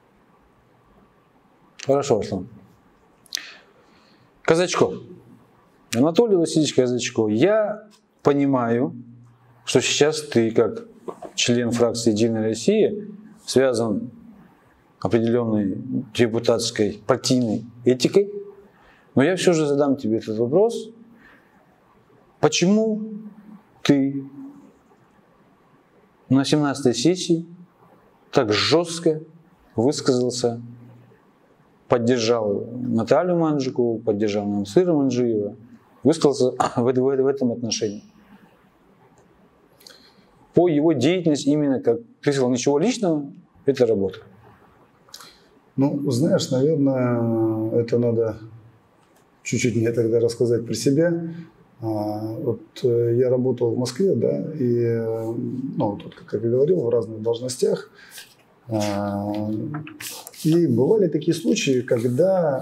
Хорошо, Арслан. Казачков. Анатолий Васильевич Казачков. Я понимаю, что сейчас ты, как член фракции «Единая Россия», связан определенной депутатской партийной этикой. Но я все же задам тебе этот вопрос. Почему ты на семнадцатой сессии так жестко высказался, поддержал Наталью Манджикову, поддержал Намсыра Манджиева, высказался в, в, в этом отношении? По его деятельности именно, как ты сказал, ничего личного, это работа. Ну, знаешь, наверное, это надо чуть-чуть мне тогда рассказать про себя. Вот я работал в Москве, да, и, ну, тут, как я говорил, в разных должностях. И бывали такие случаи, когда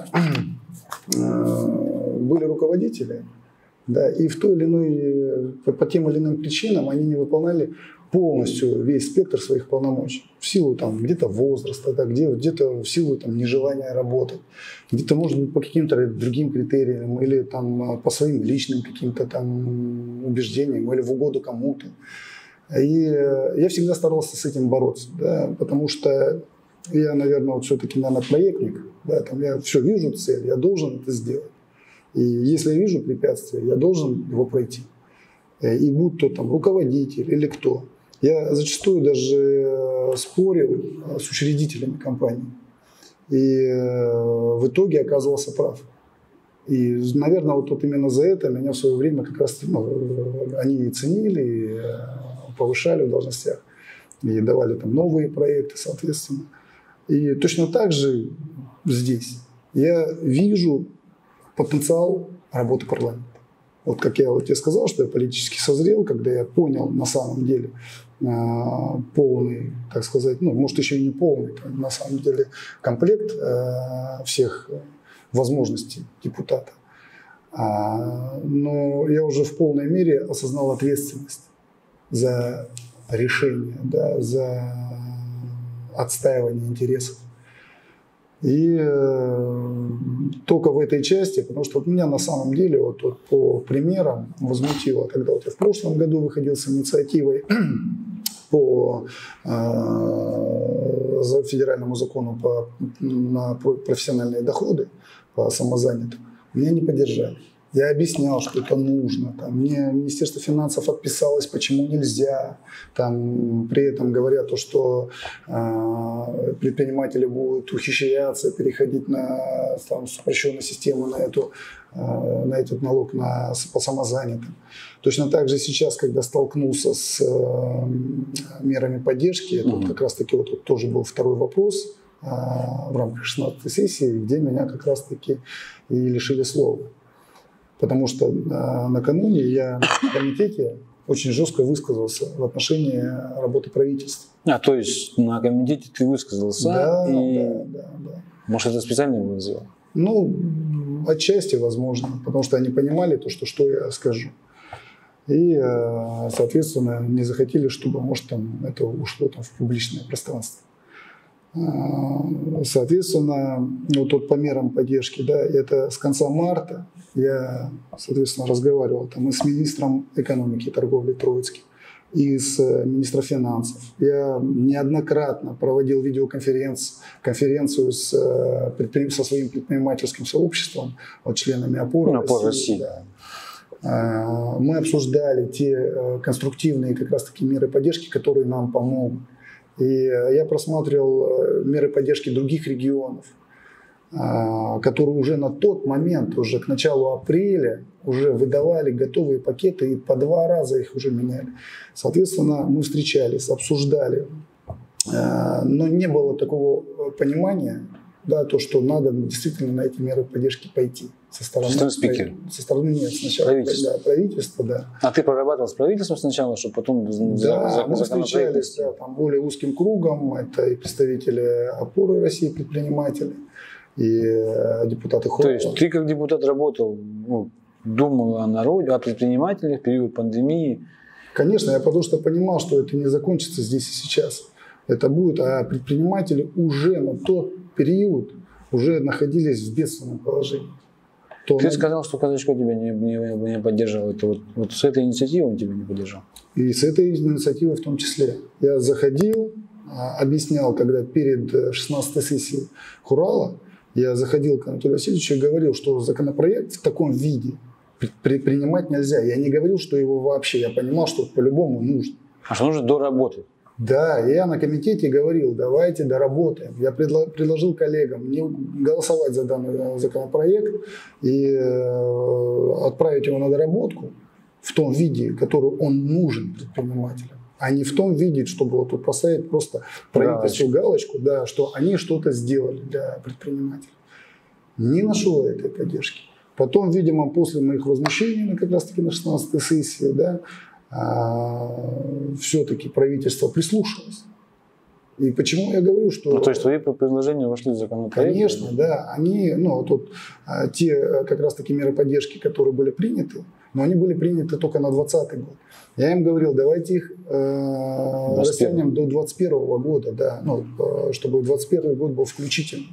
были руководители, да, и в той или иной, по, по тем или иным причинам они не выполняли полностью весь спектр своих полномочий. В силу там где-то возраста, да, где, где-то в силу там нежелания работать, где-то, может быть, по каким-то другим критериям или там по своим личным каким-то там убеждениям или в угоду кому-то. И я всегда старался с этим бороться, да, потому что я, наверное, вот все-таки, наверное, проектник, да, там я все вижу цель, я должен это сделать. И если я вижу препятствие, я должен его пройти. И будь то там руководитель или кто. Я зачастую даже спорил с учредителями компании. И в итоге оказывался прав. И, наверное, вот, вот именно за это меня в свое время как раз, ну, они и ценили, и повышали в должностях. И давали там новые проекты, соответственно. И точно так же здесь я вижу потенциал работы парламента. Вот как я вот тебе сказал, что я политически созрел, когда я понял на самом деле э, полный, так сказать, ну, может, еще и не полный, на самом деле комплект э, всех возможностей депутата. А, но я уже в полной мере осознал ответственность за решение, да, за отстаивание интересов. И э, только в этой части, потому что вот меня на самом деле вот, вот по примерам возмутило, когда вот я в прошлом году выходил с инициативой по э, федеральному закону по, на профессиональные доходы, по самозанятым, меня не поддержали. Я объяснял, что это нужно. Там, мне Министерство финансов отписалось, почему нельзя. Там, при этом говорят, то, что э, предприниматели будут ухищряться, переходить на там, упрощенную систему, на, эту, э, на этот налог на, по самозанятым. Точно так же сейчас, когда столкнулся с э, мерами поддержки, это mm-hmm. вот как раз таки вот, вот тоже был второй вопрос, в рамках шестнадцатой сессии, где меня как раз-таки и лишили слова. Потому что накануне я в комитете очень жестко высказался в отношении работы правительства. А, то есть на комитете ты высказался? Да, и... да, да, да. Может, это специально было сделано? Ну, отчасти возможно, потому что они понимали то, что, что я скажу. И, соответственно, не захотели, чтобы, может, там это ушло там, в публичное пространство. Соответственно, вот тот по мерам поддержки, да, это с конца марта я, соответственно, разговаривал там и с министром экономики и торговли Троицким, и с министром финансов. Я неоднократно проводил видеоконференцию конференцию с, со своим предпринимательским сообществом, вот, членами «Опоры ну, России». России. Да. Мы обсуждали те конструктивные как раз-таки меры поддержки, которые нам помогут. И я просматривал меры поддержки других регионов, которые уже на тот момент, уже к началу апреля, уже выдавали готовые пакеты и по два раза их уже меняли. Соответственно, мы встречались, обсуждали, но не было такого понимания, да, то, что надо действительно на эти меры поддержки пойти. Со стороны, со стороны спикера? Со стороны нет, сначала правительство. Да, правительство, да. А ты прорабатывал с правительством сначала, чтобы потом... Да, за, мы встречались да, там, более узким кругом. Это и представители «Опоры России», предприниматели, и депутаты хора. То есть ты как депутат работал, ну, думал о народе, о предпринимателях в период пандемии? Конечно, я потому что понимал, что это не закончится здесь и сейчас. Это будет, а предприниматели уже на тот период уже находились в бедственном положении. То Ты он... сказал, что Казачко тебя не, не, не поддержал. Это вот, вот с этой инициативой он тебя не поддержал? И с этой инициативой в том числе. Я заходил, объяснял, когда перед шестнадцатой сессией Хурала, я заходил к Анатолию Васильевичу и говорил, что законопроект в таком виде принимать нельзя. Я не говорил, что его вообще. Я понимал, что по-любому нужно. А что нужно доработать? Да, я на комитете говорил, давайте доработаем. Я предло, предложил коллегам не голосовать за данный законопроект и э, отправить его на доработку в том виде, который он нужен предпринимателям, а не в том виде, чтобы вот тут поставить просто правительству галочку, да, что они что-то сделали для предпринимателей. Не нашел этой поддержки. Потом, видимо, после моих возмущений, как раз таки на шестнадцатой сессии, да, все-таки правительство прислушалось. И почему я говорю, что... Ну, то есть твои предложения вошли в законопроект? Конечно, да. Они, ну, тут а, те как раз-таки меры поддержки, которые были приняты, но они были приняты только на двадцатый год. Я им говорил, давайте их э, растянем до двадцать первого года, да, ну, чтобы двадцать первый год был включительным.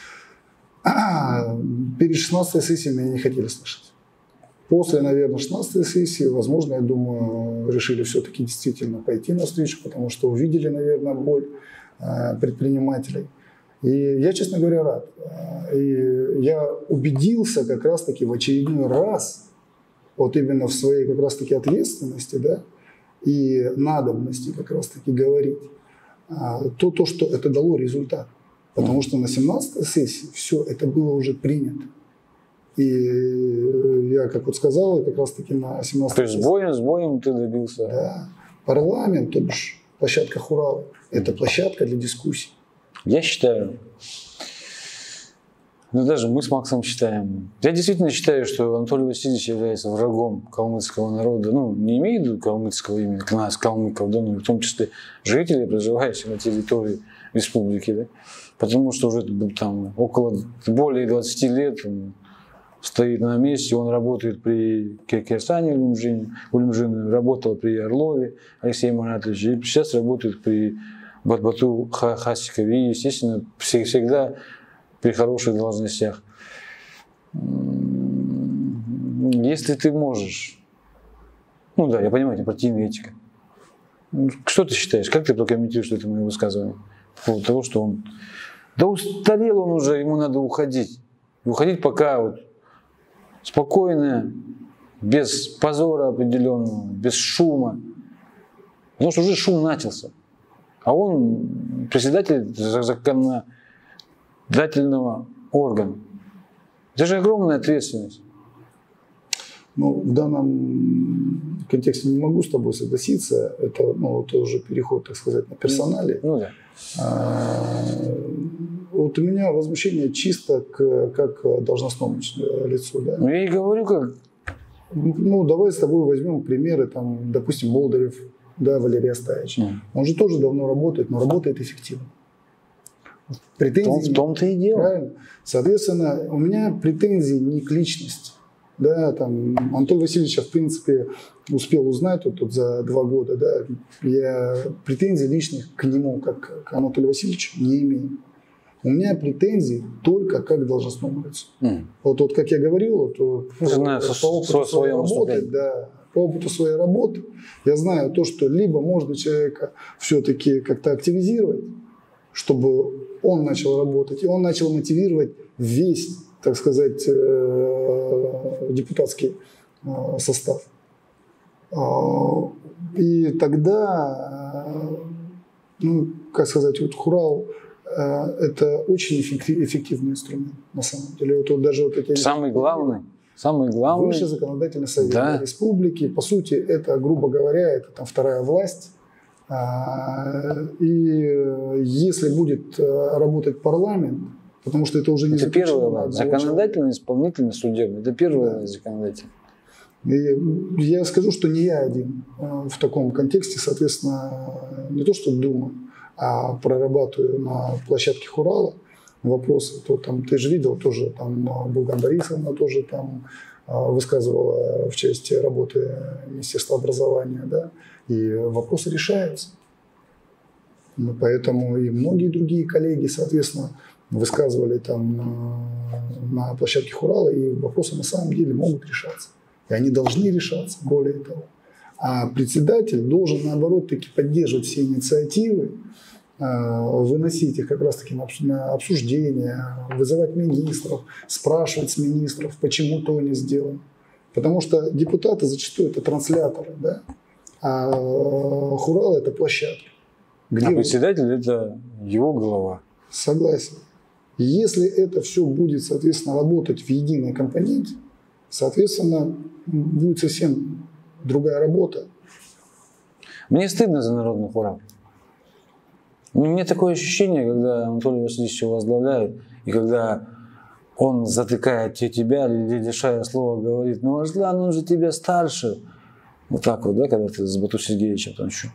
А, перед шестнадцатой сессией меня не хотели слышать. После, наверное, шестнадцатой сессии, возможно, я думаю, решили все-таки действительно пойти навстречу, потому что увидели, наверное, боль э, предпринимателей. И я, честно говоря, рад. И я убедился как раз-таки в очередной раз, вот именно в своей как раз-таки ответственности, да, и надобности как раз-таки говорить, то, то, что это дало результат. Потому что на семнадцатой сессии все это было уже принято. И я, как вот сказал, как раз-таки на семнадцатой сессии... То есть с боем, с боем ты добился? Да. Парламент, то бишь площадка Хурала, это площадка для дискуссий. Я считаю, ну даже мы с Максом считаем, я действительно считаю, что Анатолий Васильевич является врагом калмыцкого народа, ну не имеет в виду калмыцкого имени, к нас, калмыков, да, но в том числе жителей, проживающих на территории республики, да, потому что уже там около более двадцати лет он стоит на месте, он работает при Кирсане Улюмжине, работал при Орлове Алексее Маратовиче, и сейчас работает при Батбату Хасикове, и, естественно, всегда при хороших должностях. Если ты можешь, ну да, я понимаю, это партийная этика. Что ты считаешь, как ты прокомментируешь это мое высказывание по поводу того, что он, да устарел он уже, ему надо уходить, уходить пока вот спокойно, без позора определенного, без шума. Потому что уже шум начался. А он председатель законодательного органа. Это же огромная ответственность. Ну, в данном контексте не могу с тобой согласиться. Это, ну, это уже переход, так сказать, на персонале. Ну да. А, вот у меня возмущение чисто к, как должностному лицу. Да? Ну, я и говорю, как... Ну, давай с тобой возьмем примеры, там, допустим, Болдырев, да, Валерий Астаевич. Mm. Он же тоже давно работает, но работает эффективно. Претензии... В том-то и дело. Правильно. Соответственно, у меня претензии не к личности. Да, там, Анатолий Васильевич, в принципе, успел узнать вот, вот за два года. Да, я претензий личных к нему, как к Анатолию Васильевичу, не имею. У меня претензии только как к должностному лицу. Mm. Вот, вот как я говорил, вот, по, знаю, по, со, опыту со, своей работы, да, по опыту своей работы, я знаю то, что либо можно человека все-таки как-то активизировать, чтобы он начал работать, и он начал мотивировать весь, так сказать, депутатский состав. И тогда, ну, как сказать, вот Хурал – это очень эффективный инструмент, на самом деле. Вот, вот даже вот эти самый главный, самый главный. Высший законодательный совет да. республики. По сути, это, грубо говоря, это там вторая власть. И если будет работать парламент, потому что это уже не это первая власть, законодательная, исполнительная, судебная. Это первая да. власть законодательная. И я скажу, что не я один в таком контексте, соответственно, не то что думаю, а прорабатываю на площадке Хурала вопросы. То там ты же видел тоже, там Булган Борисовна тоже там высказывала в части работы Министерства образования, да, и вопросы решаются. Поэтому и многие другие коллеги, соответственно, высказывали там на, на площадке Хурала, и вопросы на самом деле могут решаться. И они должны решаться, более того. А председатель должен, наоборот, таки поддерживать все инициативы, выносить их как раз-таки на обсуждение, вызывать министров, спрашивать с министров, почему то не сделано. Потому что депутаты зачастую это трансляторы, да? А Хурал – это площадка. Где а председатель – это его голова. Согласен. Если это все будет, соответственно, работать в единой компоненте, соответственно, будет совсем другая работа. Мне стыдно за народный Хурал. У меня такое ощущение, когда Анатолий Васильевич его возглавляет, и когда он затыкает тебя, лишая слова, говорит: ну, Арслан, он же тебя старше. Вот так вот, да, когда ты с Бату Сергеевичем там еще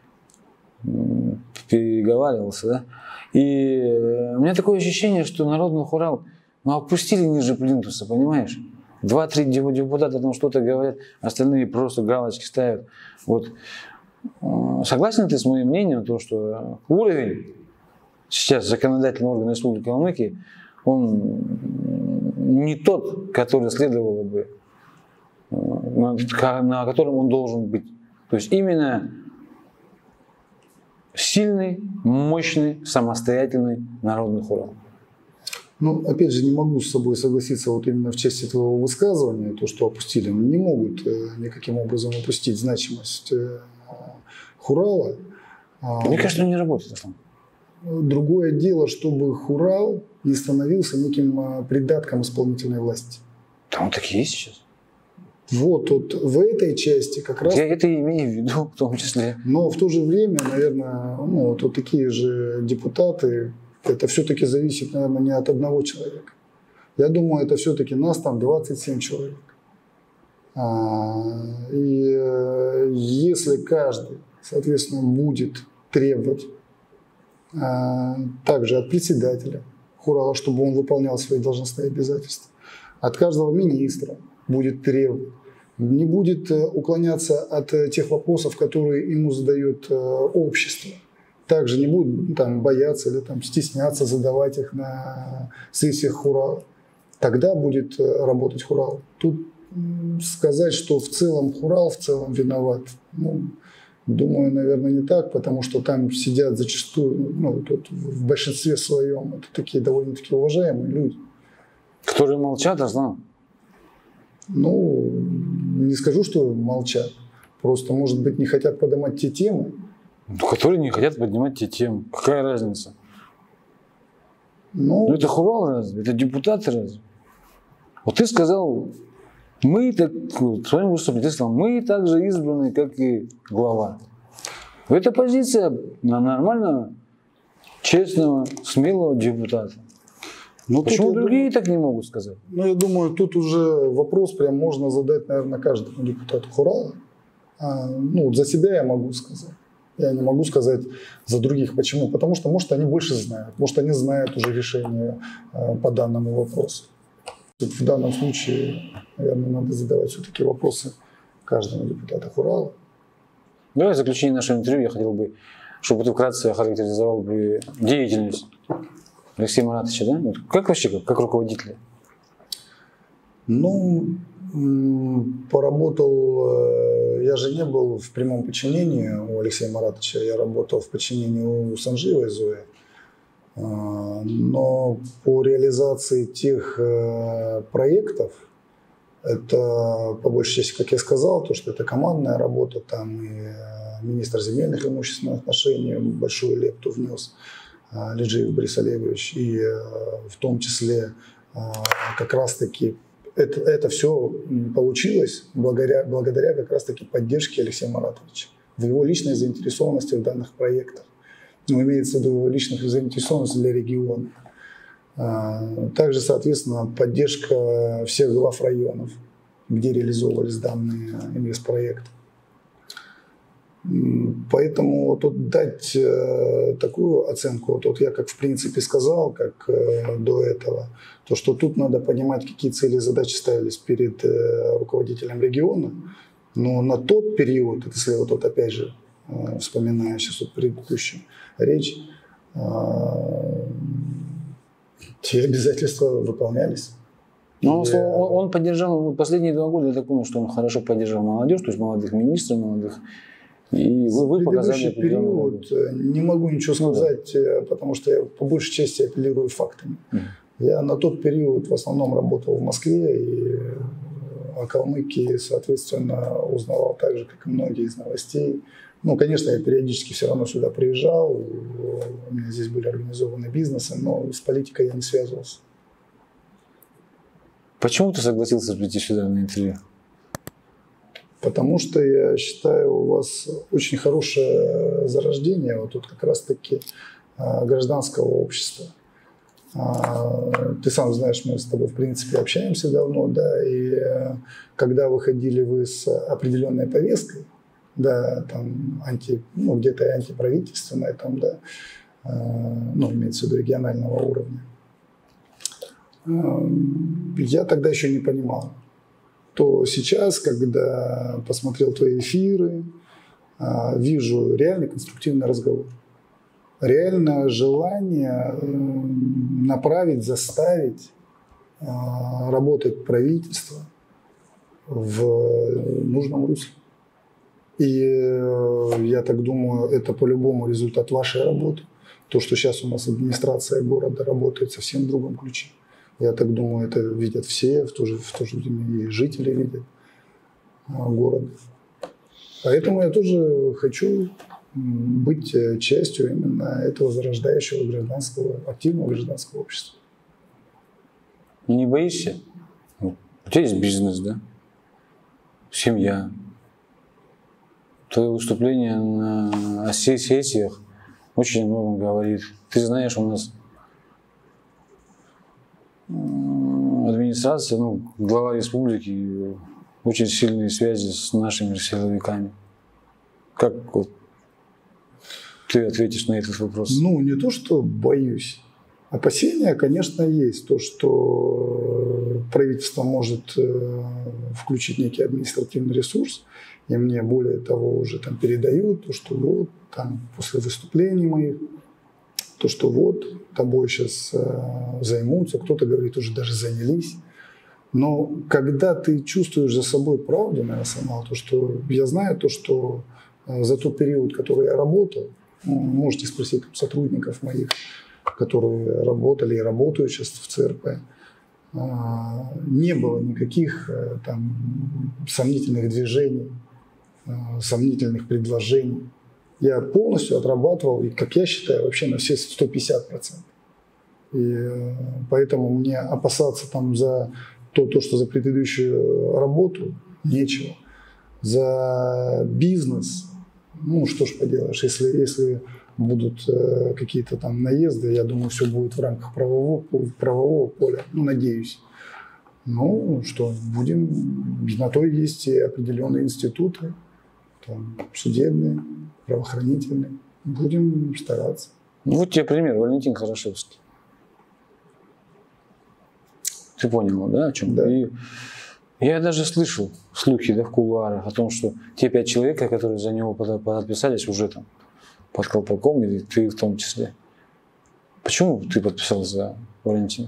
переговаривался, да. И у меня такое ощущение, что народный Хурал, ну, опустили ниже плинтуса, понимаешь? Два-три депутата там что-то говорят, остальные просто галочки ставят. Вот. Согласен ты с моим мнением, то, что уровень сейчас законодательного органа Республики Калмыкия, он не тот, который следовало бы, на котором он должен быть. То есть именно сильный, мощный, самостоятельный народный Хурал. Ну, опять же, не могу с собой согласиться вот именно в части твоего высказывания, то, что опустили, не могут никаким образом опустить значимость Хурала. Мне кажется, он не работает. Другое дело, чтобы Хурал не становился неким придатком исполнительной власти. Да он так и есть сейчас. Вот, вот в этой части как раз... Я это имею в виду в том числе. Но в то же время, наверное, ну, вот, вот такие же депутаты, это все-таки зависит, наверное, не от одного человека. Я думаю, это все-таки нас там двадцать семь человек. А, и если каждый, соответственно, будет требовать а, также от председателя Хурала, чтобы он выполнял свои должностные обязательства, от каждого министра будет требовать, не будет уклоняться от тех вопросов, которые ему задает общество. Также не будет там бояться или там стесняться задавать их на сессиях Хурала. Тогда будет работать Хурал. Тут сказать, что в целом Хурал в целом виноват, ну, думаю, наверное, не так, потому что там сидят зачастую, ну, тут в большинстве своем, это такие довольно-таки уважаемые люди. Которые молчат, Арслан? Ну, не скажу, что молчат. Просто, может быть, не хотят поднимать те темы, которые не хотят поднимать те темы. Какая разница? Ну, ну это Хурал разве? Это депутаты разве? Вот ты сказал, мы, так, в своем выступлении ты сказал, мы также избраны, как и глава. Эта позиция нормально честного, смелого депутата. Но Почему тут, другие думаю, так не могут сказать? Ну, я думаю, тут уже вопрос прям можно задать, наверное, каждому депутату Хурала. А, ну, за себя я могу сказать. Я не могу сказать за других. Почему? Потому что, может, они больше знают. Может, они знают уже решение а, по данному вопросу. В данном случае, наверное, надо задавать все-таки вопросы каждому депутату Хурала. Давай в заключение нашего интервью я хотел бы, чтобы ты вкратце охарактеризовал бы деятельность Алексея Маратовича, да? Вот как вообще, как, как руководителя? Ну, поработал, я же не был в прямом подчинении у Алексея Маратовича, я работал в подчинении у Санжиевой Зои. Но по реализации тех проектов, это по большей части, как я сказал, то, что это командная работа, там и министр земельных и имущественных отношений большую лепту внес Лиджиев Борис Олегович, и в том числе как раз-таки это, это все получилось благодаря, благодаря как раз-таки поддержке Алексея Маратовича, в его личной заинтересованности в данных проектах. Ну, имеется в виду его личных заинтересованности для региона. Также, соответственно, поддержка всех глав районов, где реализовывались данные инвестпроекты. Поэтому тут дать такую оценку, вот, вот я как в принципе сказал, как до этого, то что тут надо понимать, какие цели и задачи ставились перед руководителем региона. Но на тот период, если вот, вот опять же вспоминая сейчас вот предыдущую речь, те обязательства выполнялись. Но он, он поддержал последние два года, я так помню, что он хорошо поддержал молодежь, то есть молодых министров, молодых. И вы, вы показали период, не могу ничего сказать, ну, да. Потому что я по большей части апеллирую фактами. Mm. Я на тот период в основном работал в Москве и о Калмыкии, соответственно, узнавал так же, как и многие из новостей. Ну, конечно, я периодически все равно сюда приезжал, у меня здесь были организованы бизнесы, но с политикой я не связывался. Почему ты согласился прийти сюда на интервью? Потому что я считаю, у вас очень хорошее зарождение, вот тут как раз-таки гражданского общества. Ты сам знаешь, мы с тобой в принципе общаемся давно, да, и когда выходили вы с определенной повесткой, да, там анти, ну, где-то антиправительственная, там, да, ну, имеется в виду регионального уровня, я тогда еще не понимал. То сейчас, когда посмотрел твои эфиры, вижу реальный конструктивный разговор. Реальное желание направить, заставить работать правительство в нужном русле. И я так думаю, это по-любому результат вашей работы. То, что сейчас у нас администрация города работает совсем в другом ключе. Я так думаю, это видят все, в то же, в то же время и жители видят города. Поэтому я тоже хочу быть частью именно этого зарождающего гражданского, активного гражданского общества. Не боишься? У тебя есть бизнес, да? Семья. Твое выступление на сессиях очень многом говорит. Ты знаешь, у нас администрация, ну, глава республики, очень сильные связи с нашими силовиками. Как вот ты ответишь на этот вопрос? Ну, не то, что боюсь. Опасения, конечно, есть. То, что правительство может включить некий административный ресурс, и мне более того уже там передают, то, что вот там после выступлений моих, то, что вот тобой сейчас э, займутся, кто-то говорит, уже даже занялись. Но когда ты чувствуешь за собой правду, наверное, сама, то, что я знаю то, что э, за тот период, который я работал, ну, можете спросить там, сотрудников моих, которые работали и работают сейчас в ЦРП, э, не было никаких э, там сомнительных движений, э, сомнительных предложений. Я полностью отрабатывал, и, как я считаю, вообще на все сто пятьдесят процентов. И поэтому мне опасаться там за то, то, что за предыдущую работу, нечего. За бизнес, ну что ж поделаешь, если, если будут э, какие-то там наезды, я думаю, все будет в рамках правового, правового поля, ну, надеюсь. Ну, что, будем, на то есть и определенные институты, там, судебные, правоохранительные, будем стараться. Ну, вот тебе пример, Валентин Хорошевский. Ты понял, да, о чем? Да. И я даже слышал слухи, да, в кулуарах о том, что те пять человек, которые за него подписались, уже там под колпаком, и ты в том числе. Почему ты подписался за Валентина?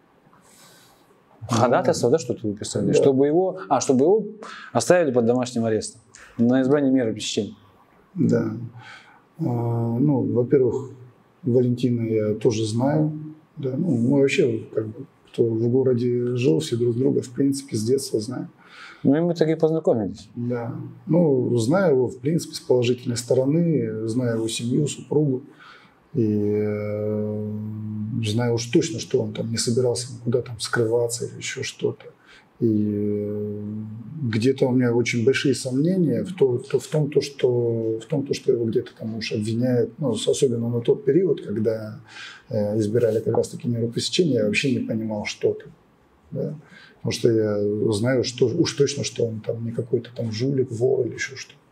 Ходатайство, да, что ты выписали? Да. Чтобы его, а, чтобы его оставили под домашним арестом на избрание меры пресечения. Да. А, ну, во-первых, Валентина я тоже знаю. Да. Ну, мы вообще, как бы, кто в городе жил, все друг друга, в принципе, с детства знаем. Ну и мы так и познакомились. Да. Ну, знаю его, в принципе, с положительной стороны, знаю его семью, супругу. И э, знаю уж точно, что он там не собирался никуда там скрываться или еще что-то. И э, где-то у меня очень большие сомнения в, то, то, в, том, то, что, в том, то, что его где-то там уж обвиняют. Ну, особенно на тот период, когда э, избирали как раз-таки меру пресечения, я вообще не понимал, что это. Да? Потому что я знаю что, уж точно, что он там не какой-то там жулик, вор или еще что-то.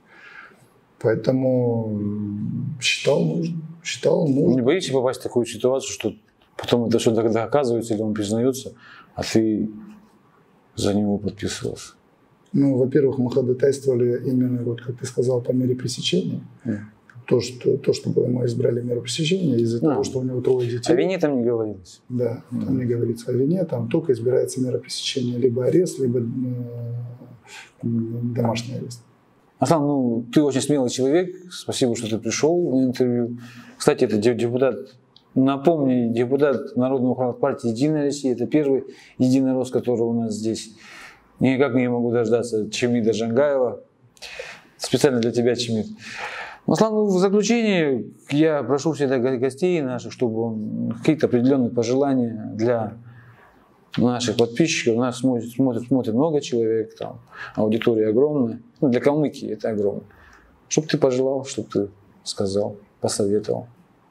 Поэтому считал нужно. Считал нужно. Не боитесь попасть в такую ситуацию, что потом это что-то доказывается или он признается, а ты за него подписывался? Ну, во-первых, мы ходатайствовали именно, вот как ты сказал, по мере пресечения. Mm. То, что, то, чтобы мы избрали меру пресечения из-за mm. того, что у него трое детей. О вине там не говорилось? Да, mm. там не говорится о вине, там только избирается мера пресечения. Либо арест, либо э, домашний арест. Аслан, ну, ты очень смелый человек. Спасибо, что ты пришел на интервью. Кстати, это депутат, напомни, депутат Народного фронта партии «Единая Россия». Это первый единорос, который у нас здесь. Никак не могу дождаться Чемида Жангаева. Специально для тебя, Чемид. Аслан, ну, в заключение я прошу всегда гостей наших, чтобы какие-то определенные пожелания для наших подписчиков. У нас смотрит, смотрит, смотрит много человек, там аудитория огромная. Ну, для Калмыкии это огромно. Что бы ты пожелал, что бы ты сказал, посоветовал?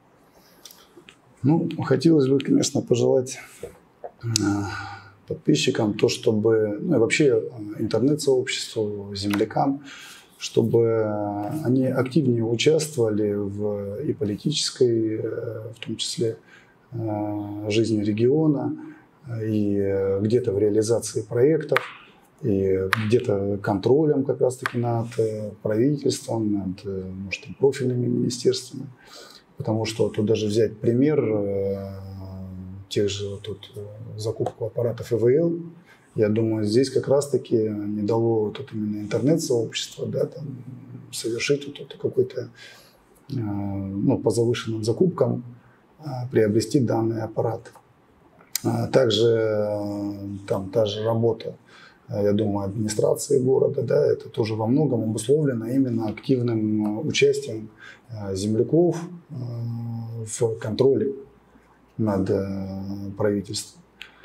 Ну, хотелось бы, конечно, пожелать подписчикам то, чтобы, ну и вообще интернет-сообществу, землякам, чтобы они активнее участвовали в и политической, в том числе, жизни региона, и где-то в реализации проектов, и где-то контролем как раз-таки над правительством, над, может, профильными министерствами. Потому что тут даже взять пример тех же вот тут закупку аппаратов ИВЛ, я думаю, здесь как раз-таки не дало вот это именно интернет-сообщество, да, там, совершить вот это какой-то, ну, по завышенным закупкам приобрести данный аппарат. Также там та же работа, я думаю, администрации города, да, это тоже во многом обусловлено именно активным участием земляков в контроле над правительством.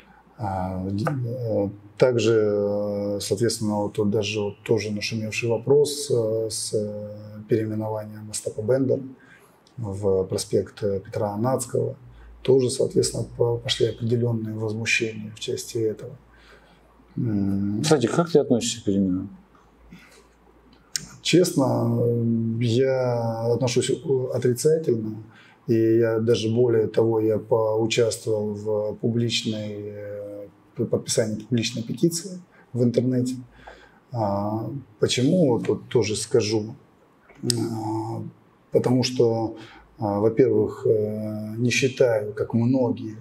Также, соответственно, вот тут даже вот тоже нашумевший вопрос с переименованием Остапа Бендера в проспект Петра Анацкого. Тоже, соответственно, пошли определенные возмущения в части этого. Кстати, как ты относишься к переменам? Честно, я отношусь отрицательно. И я даже более того, я поучаствовал в публичной, подписании публичной петиции в интернете. Почему? Вот тоже скажу. Потому что, во-первых, не считаю, как многие,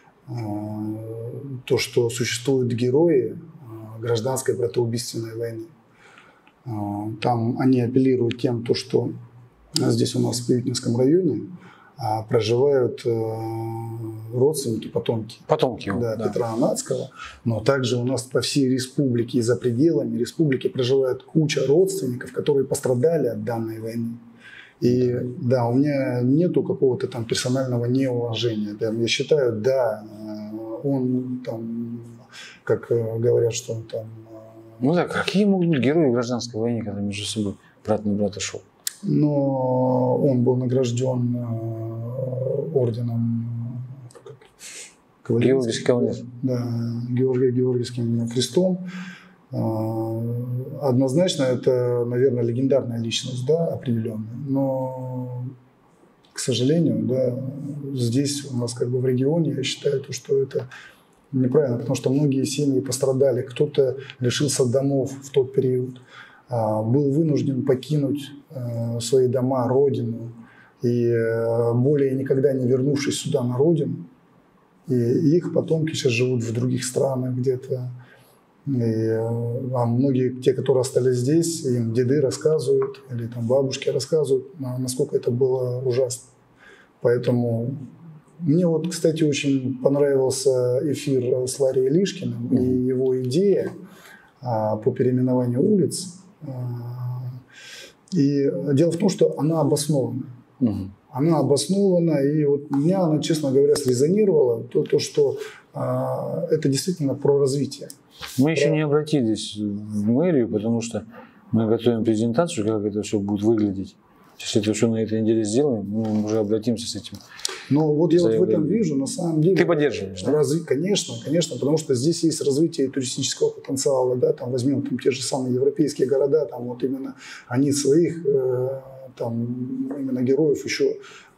то, что существуют герои гражданской братоубийственной войны. Там они апеллируют тем, то, что здесь у нас в Приютнинском районе проживают родственники, потомки, потомки да, да. Петра Анацкого, но также у нас по всей республике и за пределами республики проживает куча родственников, которые пострадали от данной войны. И да, у меня нету какого-то там персонального неуважения. Я считаю, да, он там, как говорят, что он там... Ну да, какие могут быть герои гражданской войны, когда между собой брат на брата шел? но он был награжден орденом Георгиевский кавалер. Да, Георгия Георгиевским крестом. Однозначно, это, наверное, легендарная личность, да, определенная. Но, к сожалению, да, здесь у нас как бы в регионе, я считаю, что это неправильно, потому что многие семьи пострадали, кто-то лишился домов в тот период, был вынужден покинуть свои дома, родину, и более никогда не вернувшись сюда на родину, и их потомки сейчас живут в других странах где-то. И, а многие, те, которые остались здесь, им деды рассказывают, или там бабушки рассказывают, насколько это было ужасно. Поэтому мне вот, кстати, очень понравился эфир с Ларией Лишкиным mm-hmm. и его идея а, по переименованию улиц. А, и дело в том, что она обоснована. Mm-hmm. Она обоснована, и вот меня она, честно говоря, срезонировала, то, то что а, это действительно про развитие. Мы еще не обратились в мэрию, потому что мы готовим презентацию, как это все будет выглядеть. Если это все на этой неделе сделаем, мы уже обратимся с этим. Ну вот я вот в этом вижу, на самом деле. Ты поддерживаешь, да? Разви... Конечно, конечно, потому что здесь есть развитие туристического потенциала, да, там возьмем там, те же самые европейские города, там вот именно они своих э, там именно героев еще э,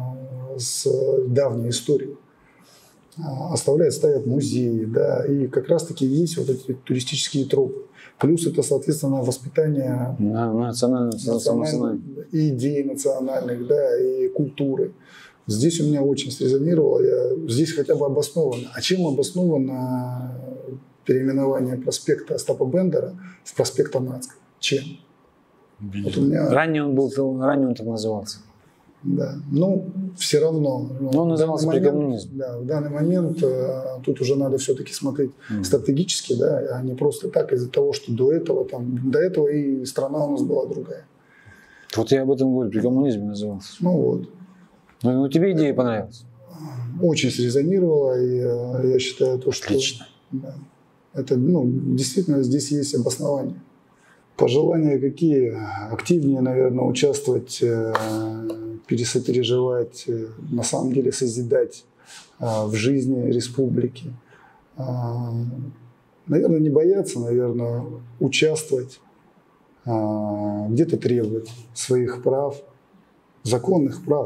с давней историей оставляют, ставят музеи, да, и как раз-таки есть вот эти туристические тропы. Плюс это, соответственно, воспитание национальных, национальных идей национальных, да, и культуры. Здесь у меня очень срезонировало, я, здесь хотя бы обосновано. А чем обосновано переименование проспекта Остапа Бендера в проспект Аманского? Чем? Вот у меня... Ранее он был, ранее он так назывался. Да, ну, все равно. Но он назывался при коммунизме. Да, в данный момент э, тут уже надо все-таки смотреть mm. стратегически, да, а не просто так из-за того, что до этого, там, до этого и страна у нас была другая. Вот я об этом говорю, при коммунизме назывался. Ну вот. Ну, ну тебе идея понравилась? Очень срезонировала, и э, я считаю, то, что... Отлично. Да, это, ну, действительно, здесь есть обоснование. Пожелания какие? Активнее, наверное, участвовать, пересопереживать, на самом деле созидать в жизни республики. Наверное, не бояться, наверное, участвовать, где-то требовать своих прав, законных прав.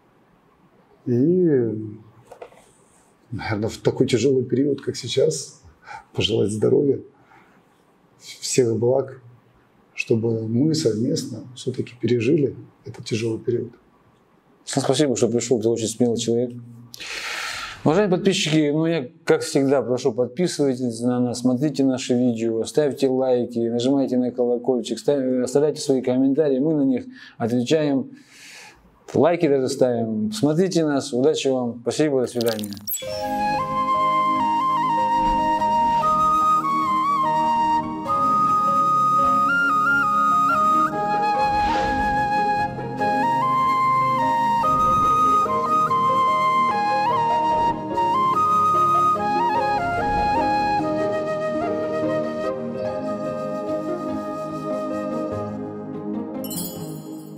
И, наверное, в такой тяжелый период, как сейчас, пожелать здоровья, всех благ, чтобы мы совместно все-таки пережили этот тяжелый период. Спасибо, что пришел, ты очень смелый человек. Уважаемые подписчики, ну я, как всегда, прошу, подписывайтесь на нас, смотрите наши видео, ставьте лайки, нажимайте на колокольчик, ставьте, оставляйте свои комментарии, мы на них отвечаем, лайки даже ставим. Смотрите нас, удачи вам, спасибо, до свидания.